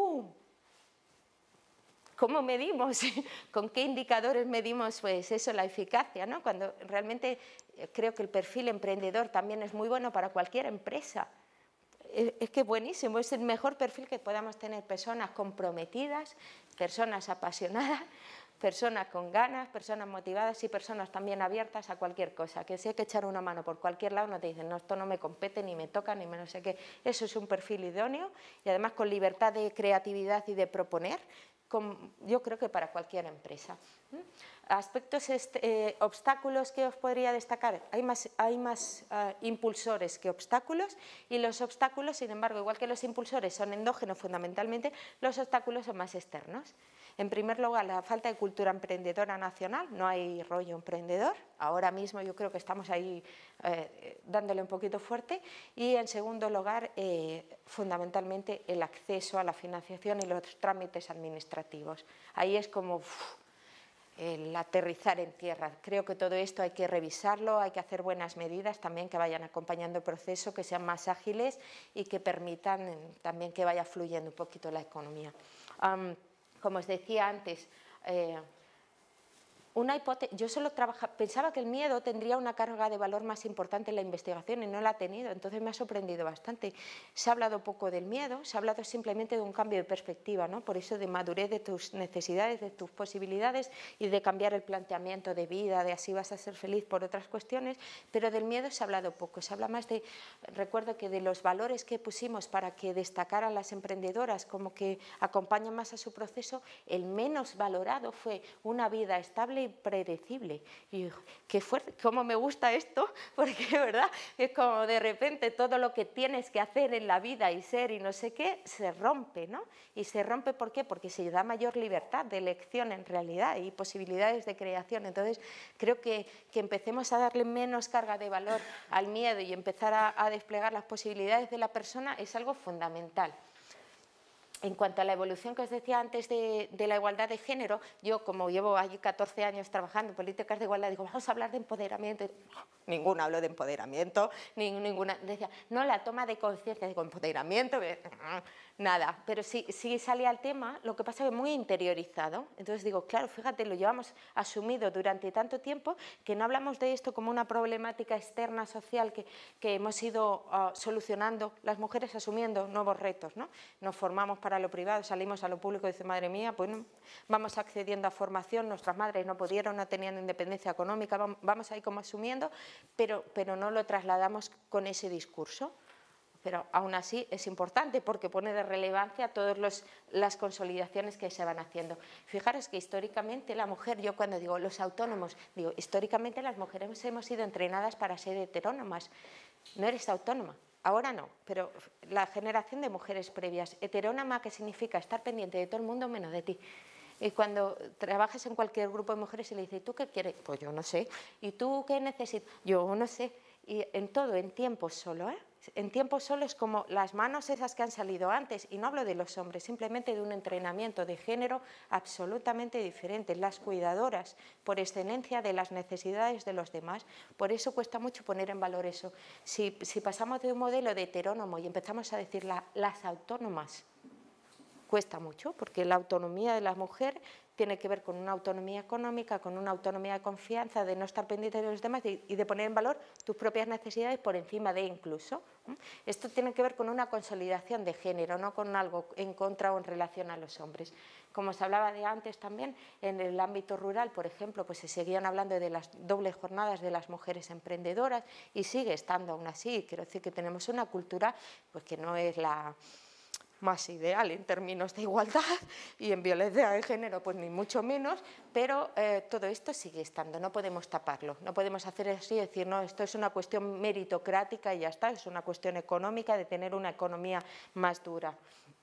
¿cómo medimos? ¿Con qué indicadores medimos pues eso, la eficacia, ¿no? Cuando realmente creo que el perfil emprendedor también es muy bueno para cualquier empresa. Es que buenísimo, es el mejor perfil que podamos tener, personas comprometidas, personas apasionadas, personas con ganas, personas motivadas y personas también abiertas a cualquier cosa, que si hay que echar una mano por cualquier lado no te dicen, no, esto no me compete, ni me toca, ni me no sé qué. Eso es un perfil idóneo y además con libertad de creatividad y de proponer, yo creo que para cualquier empresa. Aspectos, obstáculos que os podría destacar, hay más impulsores que obstáculos, y los obstáculos, sin embargo, igual que los impulsores son endógenos fundamentalmente, los obstáculos son más externos. En primer lugar, la falta de cultura emprendedora nacional, no hay rollo emprendedor, ahora mismo yo creo que estamos ahí dándole un poquito fuerte, y en segundo lugar, fundamentalmente el acceso a la financiación y los trámites administrativos. Ahí es como el aterrizar en tierra. Creo que todo esto hay que revisarlo, hay que hacer buenas medidas también que vayan acompañando el proceso, que sean más ágiles y que permitan también que vaya fluyendo un poquito la economía. Como os decía antes, yo solo pensaba que el miedo tendría una carga de valor más importante en la investigación y no la ha tenido, entonces me ha sorprendido bastante. Se ha hablado poco del miedo, se ha hablado simplemente de un cambio de perspectiva, ¿no? Por eso de madurez de tus necesidades, de tus posibilidades y de cambiar el planteamiento de vida, de así vas a ser feliz por otras cuestiones, pero del miedo se ha hablado poco, se habla más de, recuerdo que de los valores que pusimos para que destacaran las emprendedoras como que acompañan más a su proceso, el menos valorado fue una vida estable y predecible. Y qué fuerte, cómo me gusta esto, porque verdad es como de repente todo lo que tienes que hacer en la vida y ser y no sé qué se rompe, ¿no? Y se rompe ¿por qué? Porque se da mayor libertad de elección en realidad y posibilidades de creación. Entonces creo que empecemos a darle menos carga de valor al miedo y empezar a desplegar las posibilidades de la persona es algo fundamental. En cuanto a la evolución que os decía antes de la igualdad de género, yo como llevo allí 14 años trabajando en políticas de igualdad, digo, vamos a hablar de empoderamiento. Ninguna habló de empoderamiento, ninguna decía, no, la toma de conciencia, digo, empoderamiento, nada. Pero sí salía el tema, lo que pasa es que muy interiorizado. Entonces digo, claro, fíjate, lo llevamos asumido durante tanto tiempo que no hablamos de esto como una problemática externa social que hemos ido solucionando las mujeres asumiendo nuevos retos, ¿no? Nos formamos para mejor a lo privado, salimos a lo público y dice, madre mía, pues no, vamos accediendo a formación, nuestras madres no pudieron, no tenían independencia económica, vamos ahí como asumiendo, pero no lo trasladamos con ese discurso. Pero aún así es importante porque pone de relevancia todas las consolidaciones que se van haciendo. Fijaros que históricamente la mujer, yo cuando digo los autónomos, digo históricamente las mujeres hemos sido entrenadas para ser heterónomas. No eres autónoma, ahora no, pero la generación de mujeres previas, heterónoma, que significa estar pendiente de todo el mundo menos de ti. Y cuando trabajas en cualquier grupo de mujeres y le dices, ¿tú qué quieres? Pues yo no sé. ¿Y tú qué necesitas? Yo no sé. Y en todo, en tiempo solo, ¿eh? En tiempo solo es como las manos esas que han salido antes, y no hablo de los hombres, simplemente de un entrenamiento de género absolutamente diferente. Las cuidadoras, por excelencia de las necesidades de los demás, por eso cuesta mucho poner en valor eso. Si pasamos de un modelo de heterónomo y empezamos a decir las autónomas, cuesta mucho, porque la autonomía de la mujer tiene que ver con una autonomía económica, con una autonomía de confianza, de no estar pendiente de los demás y de poner en valor tus propias necesidades por encima de incluso. Esto tiene que ver con una consolidación de género, no con algo en contra o en relación a los hombres. Como se hablaba de antes también, en el ámbito rural, por ejemplo, pues se seguían hablando de las dobles jornadas de las mujeres emprendedoras y sigue estando aún así. Quiero decir que tenemos una cultura pues que no es la más ideal en términos de igualdad y en violencia de género pues ni mucho menos, pero todo esto sigue estando, no podemos taparlo, no podemos hacer así y decir no, esto es una cuestión meritocrática y ya está, es una cuestión económica de tener una economía más dura.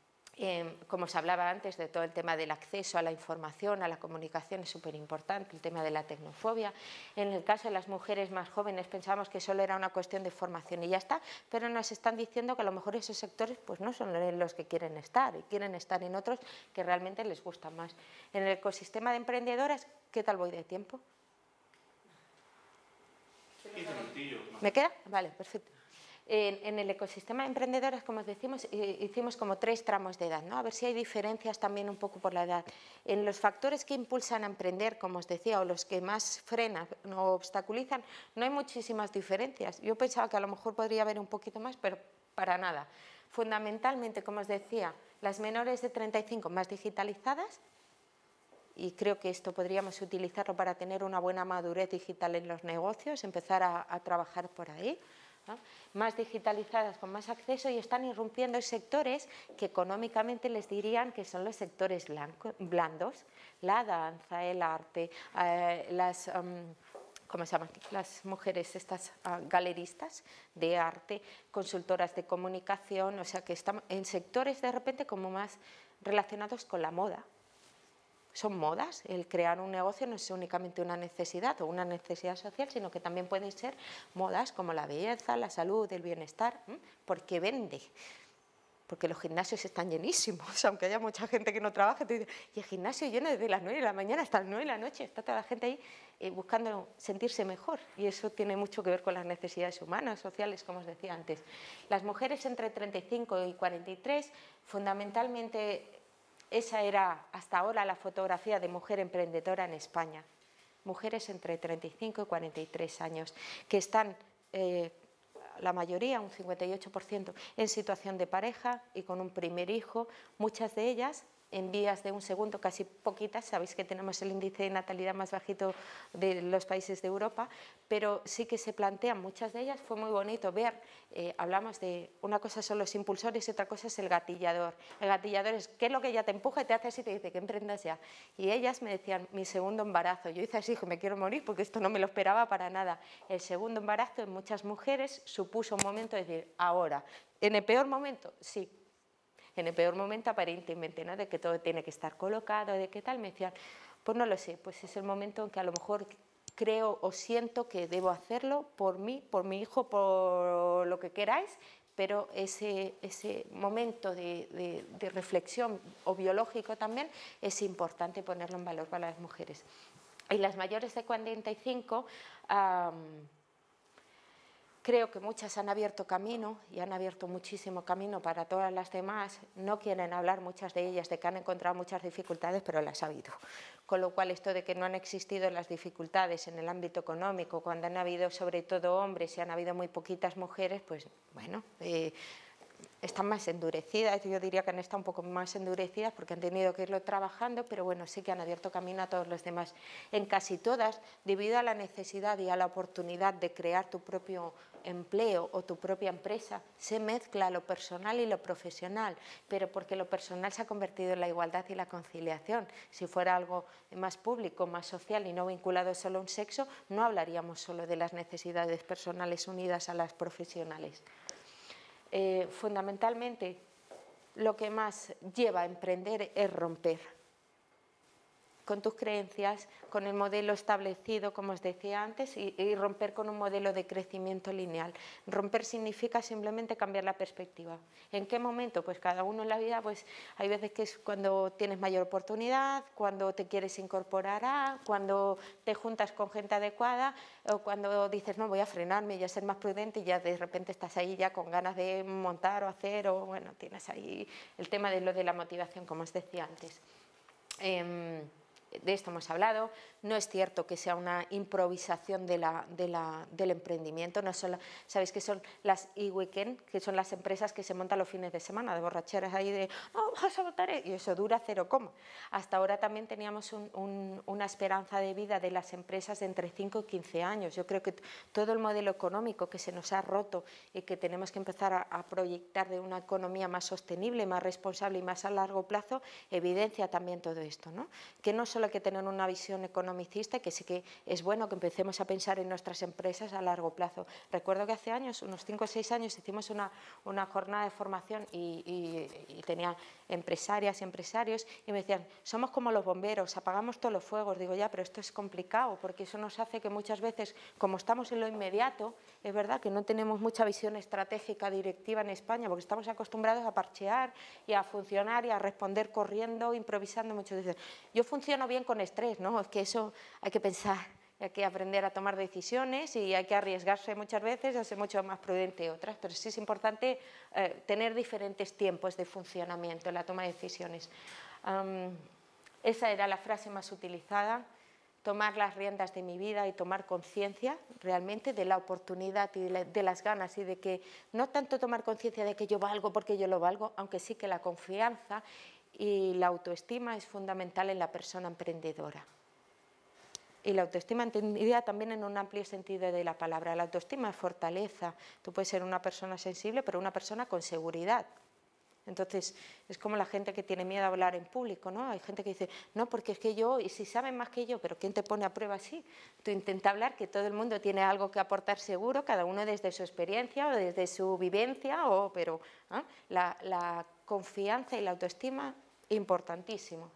Como se hablaba antes de todo el tema del acceso a la información, a la comunicación es súper importante, el tema de la tecnofobia. En el caso de las mujeres más jóvenes pensábamos que solo era una cuestión de formación y ya está, pero nos están diciendo que a lo mejor esos sectores pues no son en los que quieren estar y quieren estar en otros que realmente les gustan más. En el ecosistema de emprendedoras, ¿qué tal voy de tiempo? 15 minutillos. ¿Me queda? Vale, perfecto. En el ecosistema de emprendedoras, como os decimos, hicimos como 3 tramos de edad, ¿no? A ver si hay diferencias también un poco por la edad. En los factores que impulsan a emprender, como os decía, o los que más frenan o obstaculizan, no hay muchísimas diferencias. Yo pensaba que a lo mejor podría haber un poquito más, pero para nada. Fundamentalmente, como os decía, las menores de 35 más digitalizadas, y creo que esto podríamos utilizarlo para tener una buena madurez digital en los negocios, empezar a trabajar por ahí, ¿no? Más digitalizadas, con más acceso, y están irrumpiendo sectores que económicamente les dirían que son los sectores blandos, la danza, el arte, ¿cómo se llaman? Las mujeres estas galeristas de arte, consultoras de comunicación, o sea que están en sectores de repente como más relacionados con la moda. Son modas, el crear un negocio no es únicamente una necesidad o una necesidad social, sino que también pueden ser modas como la belleza, la salud, el bienestar, porque vende. Porque los gimnasios están llenísimos, aunque haya mucha gente que no trabaja, te dice, y el gimnasio lleno desde las 9 de la mañana hasta las 9 de la noche, está toda la gente ahí buscando sentirse mejor, y eso tiene mucho que ver con las necesidades humanas, sociales, como os decía antes. Las mujeres entre 35 y 43, fundamentalmente, esa era hasta ahora la fotografía de mujer emprendedora en España. Mujeres entre 35 y 43 años, que están, la mayoría, un 58%, en situación de pareja y con un primer hijo, muchas de ellas en vías de un segundo, casi poquitas, sabéis que tenemos el índice de natalidad más bajito de los países de Europa, pero sí que se plantean muchas de ellas. Fue muy bonito ver, hablamos de una cosa son los impulsores y otra cosa es el gatillador. El gatillador es qué es lo que ya te empuja y te hace así y te dice que emprendas ya. Y ellas me decían, mi segundo embarazo. Yo hice así, me quiero morir porque esto no me lo esperaba para nada. El segundo embarazo en muchas mujeres supuso un momento de decir, ahora, en el peor momento, sí. En el peor momento aparentemente, ¿no? De que todo tiene que estar colocado, de qué tal, me decían, pues no lo sé, pues es el momento en que a lo mejor creo o siento que debo hacerlo por mí, por mi hijo, por lo que queráis, pero ese momento de reflexión o biológico también es importante ponerlo en valor para las mujeres. Y las mayores de 45, creo que muchas han abierto camino y han abierto muchísimo camino para todas las demás. No quieren hablar muchas de ellas de que han encontrado muchas dificultades, pero las ha habido. Con lo cual esto de que no han existido las dificultades en el ámbito económico, cuando han habido sobre todo hombres y han habido muy poquitas mujeres, pues bueno, están más endurecidas, yo diría que han estado un poco más endurecidas porque han tenido que irlo trabajando, pero bueno, sí que han abierto camino a todos los demás. En casi todas, debido a la necesidad y a la oportunidad de crear tu propio empleo o tu propia empresa, se mezcla lo personal y lo profesional, pero porque lo personal se ha convertido en la igualdad y la conciliación. Si fuera algo más público, más social y no vinculado solo a un sexo, no hablaríamos solo de las necesidades personales unidas a las profesionales. Fundamentalmente, lo que más lleva a emprender es romper con tus creencias, con el modelo establecido, como os decía antes, y romper con un modelo de crecimiento lineal. Romper significa simplemente cambiar la perspectiva. ¿En qué momento? Pues cada uno en la vida, pues hay veces que es cuando tienes mayor oportunidad, cuando te quieres incorporar a, cuando te juntas con gente adecuada, o cuando dices, no, voy a frenarme y a ser más prudente, y ya de repente estás ahí ya con ganas de montar o hacer, o bueno, tienes ahí el tema de lo de la motivación, como os decía antes. De esto hemos hablado. No es cierto que sea una improvisación del emprendimiento. No solo, sabéis que son las e-weekend, que son las empresas que se montan los fines de semana, de borracheras ahí de, no, vas a votar, y eso dura 0, hasta ahora también teníamos una esperanza de vida de las empresas de entre 5 y 15 años. Yo creo que todo el modelo económico que se nos ha roto y que tenemos que empezar a proyectar de una economía más sostenible, más responsable y más a largo plazo, evidencia también todo esto, ¿no? Que no solo hay que tener una visión economicista, que sí que es bueno que empecemos a pensar en nuestras empresas a largo plazo. Recuerdo que hace años, unos 5 o 6 años, hicimos una jornada de formación y tenía empresarias y empresarios y me decían, somos como los bomberos, apagamos todos los fuegos. Digo, ya, pero esto es complicado porque eso nos hace que muchas veces, como estamos en lo inmediato, es verdad que no tenemos mucha visión estratégica directiva en España porque estamos acostumbrados a parchear y a funcionar y a responder corriendo, improvisando. Muchos dicen, yo funciono bien con estrés, ¿no? Es que eso hay que pensar, hay que aprender a tomar decisiones y hay que arriesgarse muchas veces a ser mucho más prudente otras, pero sí es importante tener diferentes tiempos de funcionamiento en la toma de decisiones. Esa era la frase más utilizada, tomar las riendas de mi vida y tomar conciencia realmente de la oportunidad y de las ganas, y de que no tanto tomar conciencia de que yo valgo porque yo lo valgo, aunque sí que la confianza y la autoestima es fundamental en la persona emprendedora. Y la autoestima entendida también en un amplio sentido de la palabra. La autoestima es fortaleza. Tú puedes ser una persona sensible, pero una persona con seguridad. Entonces, es como la gente que tiene miedo a hablar en público, ¿no? Hay gente que dice, no, porque es que yo, y si saben más que yo, pero ¿quién te pone a prueba así? Tú intenta hablar, que todo el mundo tiene algo que aportar seguro, cada uno desde su experiencia o desde su vivencia, pero ¿eh? La confianza y la autoestima, importantísimo.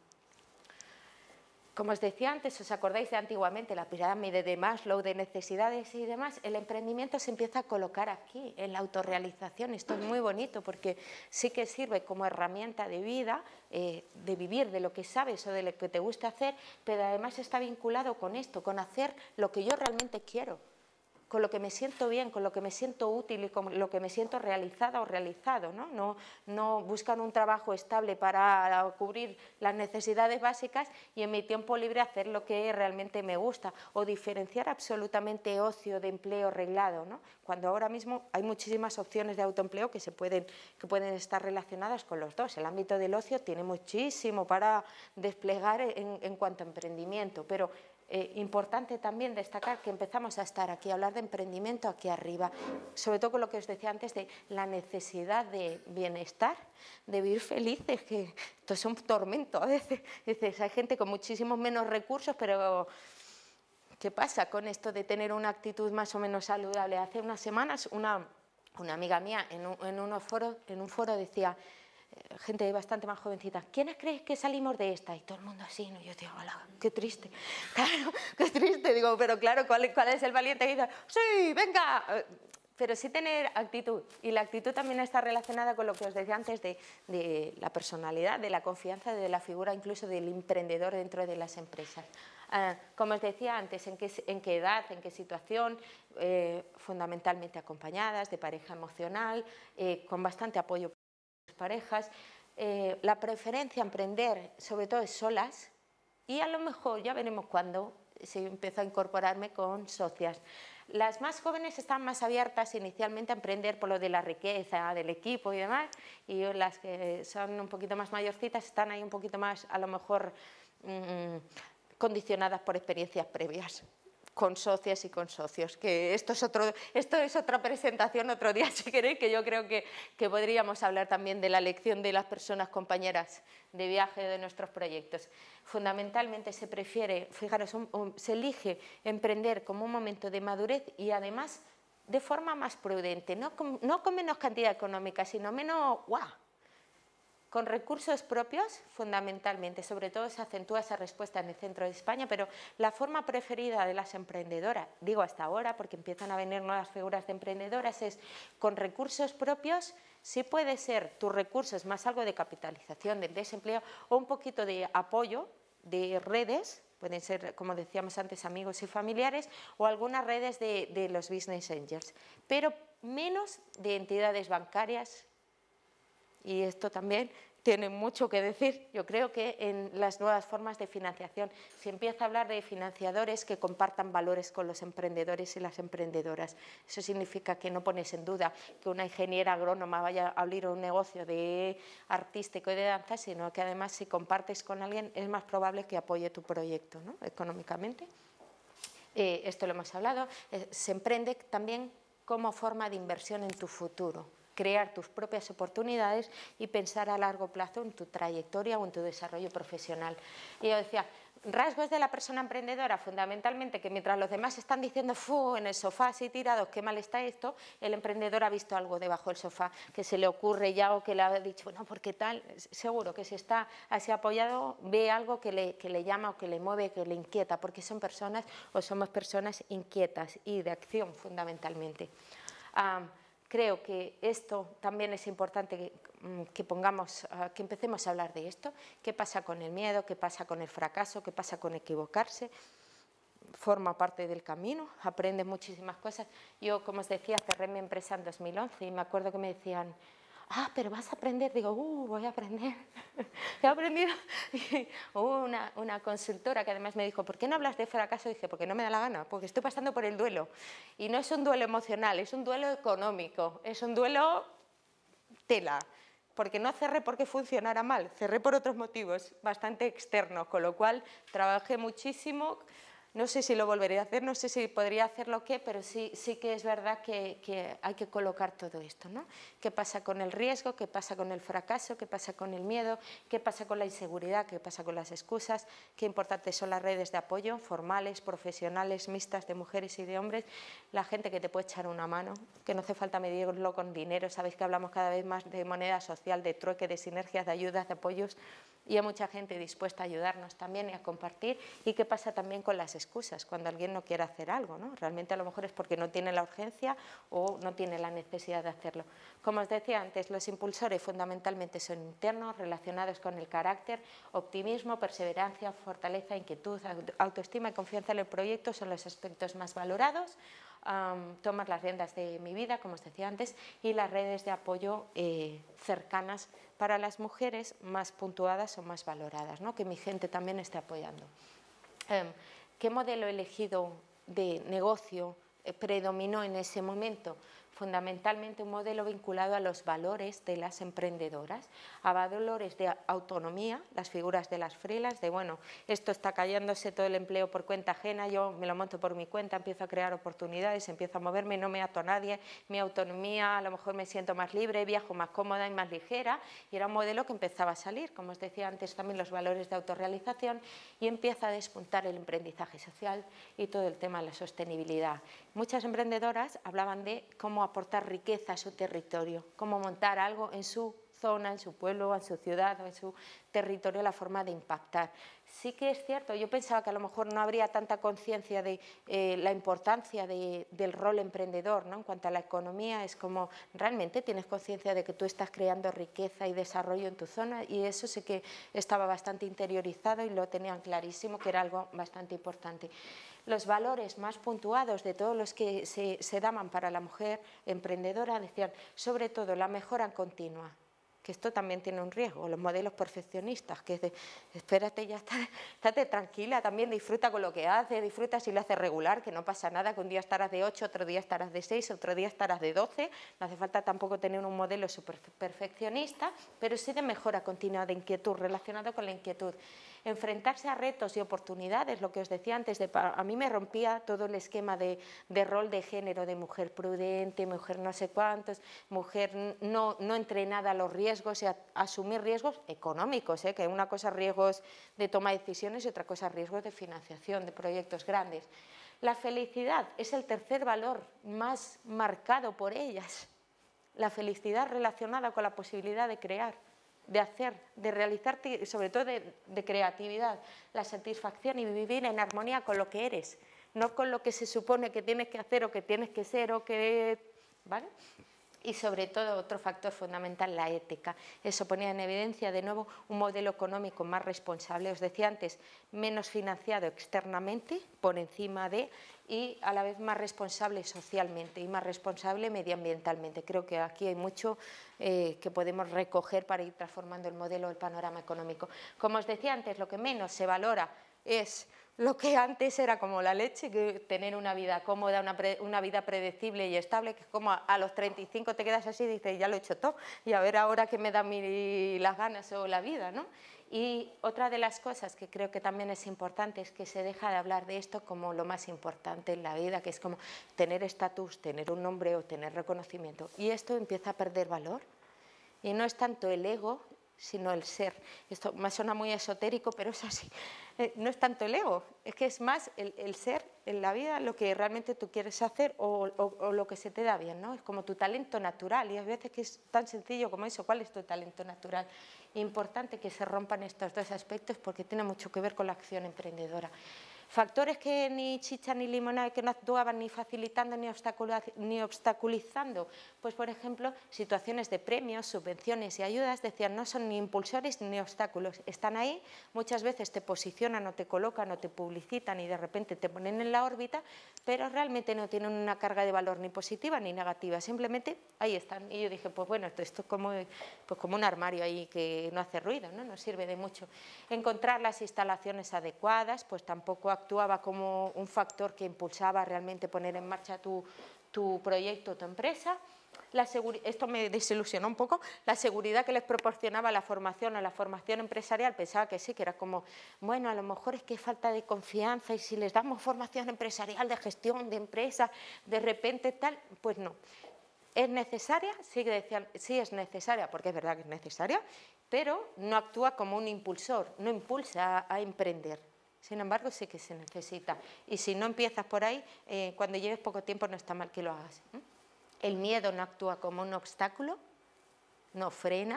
Como os decía antes, ¿os acordáis de antiguamente la pirámide de Maslow, de necesidades y demás? El emprendimiento se empieza a colocar aquí, en la autorrealización. Esto es muy bonito porque sí que sirve como herramienta de vida, de vivir de lo que sabes o de lo que te gusta hacer, pero además está vinculado con esto, con hacer lo que yo realmente quiero, con lo que me siento bien, con lo que me siento útil y con lo que me siento realizada o realizado, ¿no? No buscan un trabajo estable para cubrir las necesidades básicas y en mi tiempo libre hacer lo que realmente me gusta, o diferenciar absolutamente ocio de empleo reglado, ¿no? Cuando ahora mismo hay muchísimas opciones de autoempleo que pueden estar relacionadas con los dos. El ámbito del ocio tiene muchísimo para desplegar en cuanto a emprendimiento, pero importante también destacar que empezamos a estar aquí, a hablar de emprendimiento aquí arriba, sobre todo con lo que os decía antes de la necesidad de bienestar, de vivir felices, que esto es un tormento a veces. Dices, hay gente con muchísimos menos recursos, pero ¿qué pasa con esto de tener una actitud más o menos saludable? Hace unas semanas una amiga mía en un foro decía, gente bastante más jovencita, ¿quiénes creéis que salimos de esta? Y todo el mundo así, ¿no? Yo digo, hola, qué triste, claro, qué triste, digo, pero claro, ¿cuál es el valiente que dice, sí, venga? Pero sí tener actitud, y la actitud también está relacionada con lo que os decía antes de la personalidad, de la confianza, de la figura incluso del emprendedor dentro de las empresas. Como os decía antes, en qué edad, en qué situación, fundamentalmente acompañadas, de pareja emocional, con bastante apoyo parejas, la preferencia a emprender sobre todo es solas, y a lo mejor ya veremos cuándo sí, empiezo a incorporarme con socias. Las más jóvenes están más abiertas inicialmente a emprender por lo de la riqueza, del equipo y demás, y las que son un poquito más mayorcitas están ahí un poquito más, a lo mejor, condicionadas por experiencias previas, con socias y con socios, que esto es otra presentación otro día, si queréis, que yo creo que podríamos hablar también de la elección de las personas compañeras de viaje de nuestros proyectos. Fundamentalmente se prefiere, fijaros, se elige emprender como un momento de madurez y además de forma más prudente, no con menos cantidad económica, sino menos ¡guau! Con recursos propios, fundamentalmente, sobre todo se acentúa esa respuesta en el centro de España, pero la forma preferida de las emprendedoras, digo hasta ahora, porque empiezan a venir nuevas figuras de emprendedoras, es con recursos propios. Sí puede ser tus recursos más algo de capitalización del desempleo o un poquito de apoyo de redes, pueden ser, como decíamos antes, amigos y familiares, o algunas redes de los business angels, pero menos de entidades bancarias. Y esto también tiene mucho que decir, yo creo que en las nuevas formas de financiación. Se empieza a hablar de financiadores que compartan valores con los emprendedores y las emprendedoras. Eso significa que no pones en duda que una ingeniera agrónoma vaya a abrir un negocio de artístico y de danza, sino que además si compartes con alguien es más probable que apoye tu proyecto, ¿no? Económicamente. Esto lo hemos hablado. Se emprende también como forma de inversión en tu futuro. Crear tus propias oportunidades y pensar a largo plazo en tu trayectoria o en tu desarrollo profesional. Y yo decía, rasgos de la persona emprendedora, fundamentalmente, que mientras los demás están diciendo, ¡fu!, en el sofá así tirados, qué mal está esto, el emprendedor ha visto algo debajo del sofá, que se le ocurre ya o que le ha dicho, bueno, ¿por qué tal? Seguro que si está así apoyado, ve algo que le llama o que le mueve, que le inquieta, porque son personas o somos personas inquietas y de acción, fundamentalmente. Creo que esto también es importante que empecemos a hablar de esto. ¿Qué pasa con el miedo? ¿Qué pasa con el fracaso? ¿Qué pasa con equivocarse? Forma parte del camino, aprendes muchísimas cosas. Yo, como os decía, cerré mi empresa en 2011 y me acuerdo que me decían, pero vas a aprender. Digo, voy a aprender. He aprendido. Hubo una consultora que además me dijo, ¿por qué no hablas de fracaso? Dije, porque no me da la gana, porque estoy pasando por el duelo. Y no es un duelo emocional, es un duelo económico, es un duelo tela. Porque no cerré porque funcionara mal, cerré por otros motivos bastante externos, con lo cual trabajé muchísimo. No sé si lo volveré a hacer, no sé si podría hacerlo o qué, pero sí que es verdad que hay que colocar todo esto, ¿no? ¿Qué pasa con el riesgo? ¿Qué pasa con el fracaso? ¿Qué pasa con el miedo? ¿Qué pasa con la inseguridad? ¿Qué pasa con las excusas? Qué importantes son las redes de apoyo, formales, profesionales, mixtas, de mujeres y de hombres. La gente que te puede echar una mano, que no hace falta medirlo con dinero. Sabéis que hablamos cada vez más de moneda social, de trueque, de sinergias, de ayudas, de apoyos. Y hay mucha gente dispuesta a ayudarnos también y a compartir. ¿Y qué pasa también con las excusas? Cuando alguien no quiere hacer algo, ¿no? Realmente a lo mejor es porque no tiene la urgencia o no tiene la necesidad de hacerlo. Como os decía antes, los impulsores fundamentalmente son internos, relacionados con el carácter, optimismo, perseverancia, fortaleza, inquietud, autoestima y confianza en el proyecto son los aspectos más valorados. Tomar las riendas de mi vida, como os decía antes, y las redes de apoyo cercanas para las mujeres más puntuadas o más valoradas, ¿no? Que mi gente también esté apoyando. ¿Qué modelo elegido de negocio predominó en ese momento? Fundamentalmente un modelo vinculado a los valores de las emprendedoras, a valores de autonomía, las figuras de las freelas, de bueno, esto está cayéndose todo el empleo por cuenta ajena, yo me lo monto por mi cuenta, empiezo a crear oportunidades, empiezo a moverme, no me ato a nadie, mi autonomía, a lo mejor me siento más libre, viajo más cómoda y más ligera, y era un modelo que empezaba a salir, como os decía antes, también los valores de autorrealización, y empieza a despuntar el emprendizaje social y todo el tema de la sostenibilidad. Muchas emprendedoras hablaban de cómo aportar riqueza a su territorio, cómo montar algo en su zona, en su pueblo, en su ciudad o en su territorio, la forma de impactar. Sí que es cierto, yo pensaba que a lo mejor no habría tanta conciencia de la importancia del rol emprendedor, ¿no? En cuanto a la economía, es como realmente tienes conciencia de que tú estás creando riqueza y desarrollo en tu zona, y eso sí que estaba bastante interiorizado y lo tenían clarísimo, que era algo bastante importante. Los valores más puntuados de todos los que se daban para la mujer emprendedora decían, sobre todo, la mejora continua. que esto también tiene un riesgo, los modelos perfeccionistas, que es de, espérate, ya estate tranquila, también disfruta con lo que haces, disfruta si lo haces regular, que no pasa nada, que un día estarás de 8, otro día estarás de 6, otro día estarás de 12, no hace falta tampoco tener un modelo súper perfeccionista, pero sí de mejora continua, de inquietud, relacionado con la inquietud. Enfrentarse a retos y oportunidades, lo que os decía antes, a mí me rompía todo el esquema de rol de género, de mujer prudente, mujer no sé cuántos, mujer no entrenada a los riesgos y a asumir riesgos económicos, que una cosa es riesgos de toma de decisiones y otra cosa es riesgos de financiación de proyectos grandes. La felicidad es el tercer valor más marcado por ellas, la felicidad relacionada con la posibilidad de crear, de hacer, de realizar, sobre todo de creatividad, la satisfacción y vivir en armonía con lo que eres, no con lo que se supone que tienes que hacer o que tienes que ser o que... ¿vale? Y sobre todo otro factor fundamental, la ética. Eso ponía en evidencia de nuevo un modelo económico más responsable, os decía antes, menos financiado externamente por encima de, y a la vez más responsable socialmente y más responsable medioambientalmente. Creo que aquí hay mucho que podemos recoger para ir transformando el modelo del panorama económico. Como os decía antes, lo que menos se valora es lo que antes era como la leche, que tener una vida cómoda, una vida predecible y estable, que es como a los 35 te quedas así y dices, ya lo he hecho todo, y a ver ahora qué me dan las ganas o la vida, ¿no? Y otra de las cosas que creo que también es importante es que se deja de hablar de esto como lo más importante en la vida, que es como tener estatus, tener un nombre o tener reconocimiento. Y esto empieza a perder valor. Y no es tanto el ego, sino el ser. Esto me suena muy esotérico, pero es así. No es tanto el ego, es que es más el ser en la vida, lo que realmente tú quieres hacer o lo que se te da bien, ¿no? Es como tu talento natural, y a veces que es tan sencillo como eso. ¿Cuál es tu talento natural? Importante que se rompan estos dos aspectos porque tiene mucho que ver con la acción emprendedora. Factores que ni chicha ni limonada, que no actuaban ni facilitando ni obstaculizando, pues por ejemplo, situaciones de premios, subvenciones y ayudas, decían, no son ni impulsores ni obstáculos, están ahí, muchas veces te posicionan o te colocan o te publicitan y de repente te ponen en la órbita, pero realmente no tienen una carga de valor ni positiva ni negativa, simplemente ahí están. Y yo dije, pues bueno, esto es como un armario ahí que no hace ruido, ¿no? Sirve de mucho. Encontrar las instalaciones adecuadas, pues tampoco actuaba como un factor que impulsaba realmente poner en marcha tu proyecto, tu empresa. Esto me desilusionó un poco, la seguridad que les proporcionaba la formación o la formación empresarial, pensaba que sí, que era como, bueno, a lo mejor es que falta de confianza y si les damos formación empresarial de gestión de empresa, de repente tal, pues no. ¿Es necesaria? Sí es necesaria, porque es verdad que es necesaria, pero no actúa como un impulsor, no impulsa a emprender. Sin embargo, sí que se necesita. Y si no empiezas por ahí, cuando lleves poco tiempo no está mal que lo hagas. El miedo no actúa como un obstáculo, no frena,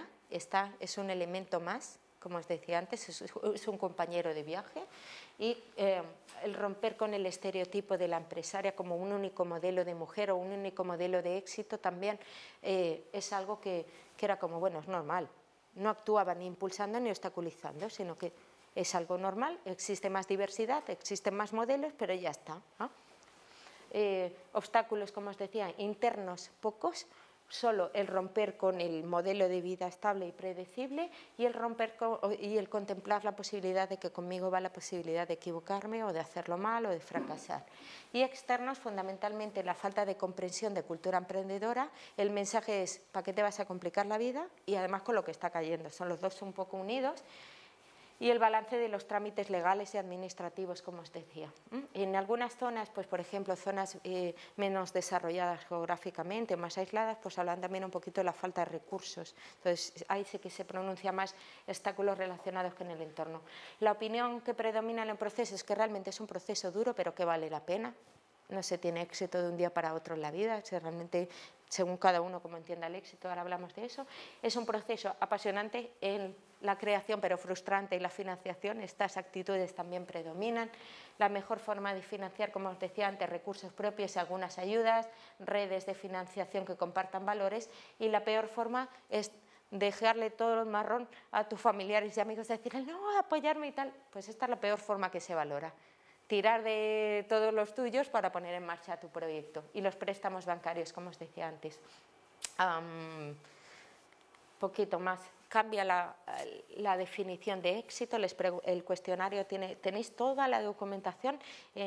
es un elemento más, como os decía antes, es un compañero de viaje. Y el romper con el estereotipo de la empresaria como un único modelo de mujer o un único modelo de éxito también es algo que era como, bueno, es normal. No actuaba ni impulsando ni obstaculizando, sino que es algo normal, existe más diversidad, existen más modelos, pero ya está, ¿no? Obstáculos, como os decía, internos pocos, solo el romper con el modelo de vida estable y predecible y el contemplar la posibilidad de que conmigo va la posibilidad de equivocarme o de hacerlo mal o de fracasar. Y externos, fundamentalmente la falta de comprensión de cultura emprendedora. El mensaje es, ¿para qué te vas a complicar la vida? Y además con lo que está cayendo, son los dos un poco unidos. Y el balance de los trámites legales y administrativos, como os decía. En algunas zonas, pues por ejemplo, zonas menos desarrolladas geográficamente, más aisladas, pues hablan también un poquito de la falta de recursos. Entonces, ahí sí que se pronuncia más obstáculos relacionados con el entorno. La opinión que predomina en el proceso es que realmente es un proceso duro, pero que vale la pena. No se tiene éxito de un día para otro en la vida, realmente, según cada uno como entienda el éxito, ahora hablamos de eso. Es un proceso apasionante en la creación, pero frustrante en la financiación. Estas actitudes también predominan. La mejor forma de financiar, como os decía antes, recursos propios y algunas ayudas, redes de financiación que compartan valores, y la peor forma es dejarle todo el marrón a tus familiares y amigos, decirle, no, apoyarme y tal. Pues esta es la peor forma que se valora. Tirar de todos los tuyos para poner en marcha tu proyecto. Y los préstamos bancarios, como os decía antes. poquito más. Cambia la definición de éxito, el cuestionario tenéis toda la documentación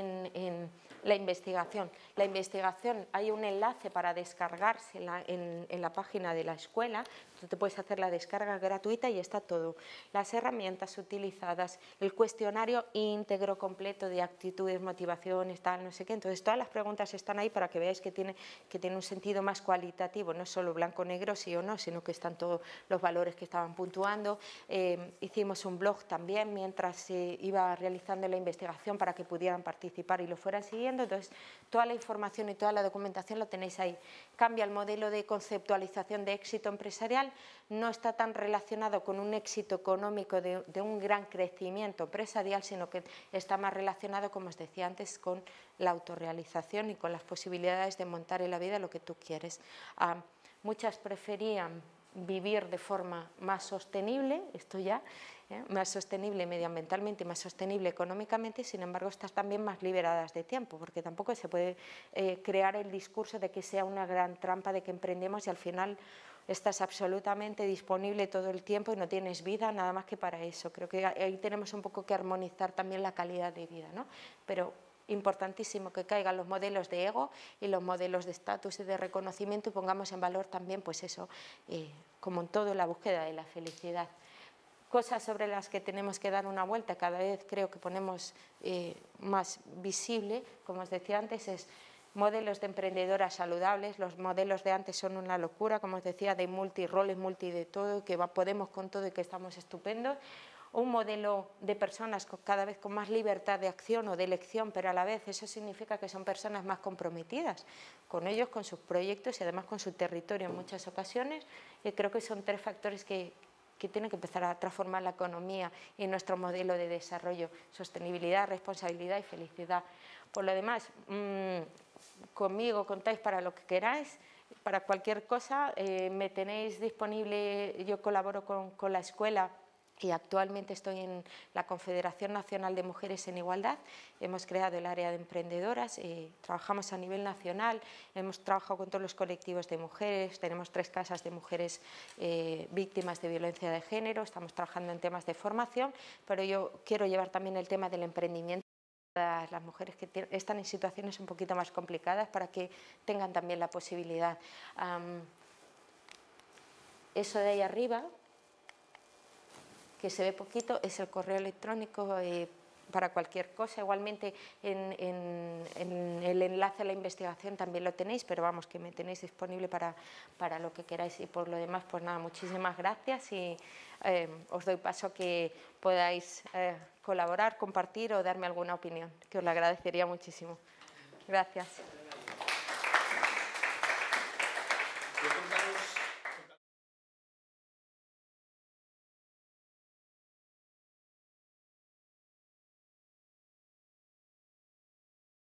en la investigación. La investigación, hay un enlace para descargarse en la página de la escuela, tú te puedes hacer la descarga gratuita y está todo. Las herramientas utilizadas, el cuestionario íntegro, completo de actitudes, motivaciones, tal, no sé qué. Entonces todas las preguntas están ahí para que veáis que tiene un sentido más cualitativo, no solo blanco-negro, sí o no, sino que están todos los valores que estaban puntuando. Hicimos un blog también mientras se iba realizando la investigación para que pudieran participar y lo fueran siguiendo. Entonces, toda la información y toda la documentación lo tenéis ahí. Cambia el modelo de conceptualización de éxito empresarial, no está tan relacionado con un éxito económico de un gran crecimiento empresarial, sino que está más relacionado, como os decía antes, con la autorrealización y con las posibilidades de montar en la vida lo que tú quieres. Muchas preferían vivir de forma más sostenible, esto ya, más sostenible medioambientalmente y más sostenible económicamente, sin embargo están también más liberadas de tiempo, porque tampoco se puede crear el discurso de que sea una gran trampa de que emprendemos y al final estás absolutamente disponible todo el tiempo y no tienes vida nada más que para eso. Creo que ahí tenemos un poco que armonizar también la calidad de vida, ¿no? Pero importantísimo que caigan los modelos de ego y los modelos de estatus y de reconocimiento y pongamos en valor también, pues eso, como en todo, la búsqueda de la felicidad. Cosas sobre las que tenemos que dar una vuelta, cada vez creo que ponemos más visible, como os decía antes, es modelos de emprendedoras saludables. Los modelos de antes son una locura, como os decía, de multiroles, multi de todo, que podemos con todo y que estamos estupendos. Un modelo de personas cada vez con más libertad de acción o de elección, pero a la vez eso significa que son personas más comprometidas con ellos, con sus proyectos y además con su territorio en muchas ocasiones. Y creo que son tres factores que tienen que empezar a transformar la economía y nuestro modelo de desarrollo: sostenibilidad, responsabilidad y felicidad. Por lo demás, conmigo contáis para lo que queráis. Para cualquier cosa me tenéis disponible. Yo colaboro con la escuela y actualmente estoy en la Confederación Nacional de Mujeres en Igualdad. Hemos creado el área de emprendedoras, trabajamos a nivel nacional, hemos trabajado con todos los colectivos de mujeres, tenemos 3 casas de mujeres víctimas de violencia de género, estamos trabajando en temas de formación, pero yo quiero llevar también el tema del emprendimiento a las mujeres que están en situaciones un poquito más complicadas para que tengan también la posibilidad. Eso de ahí arriba, que se ve poquito, es el correo electrónico para cualquier cosa. Igualmente en el enlace a la investigación también lo tenéis, pero vamos, que me tenéis disponible para lo que queráis. Y por lo demás, pues nada, muchísimas gracias y os doy paso a que podáis colaborar, compartir o darme alguna opinión, que os lo agradecería muchísimo. Gracias.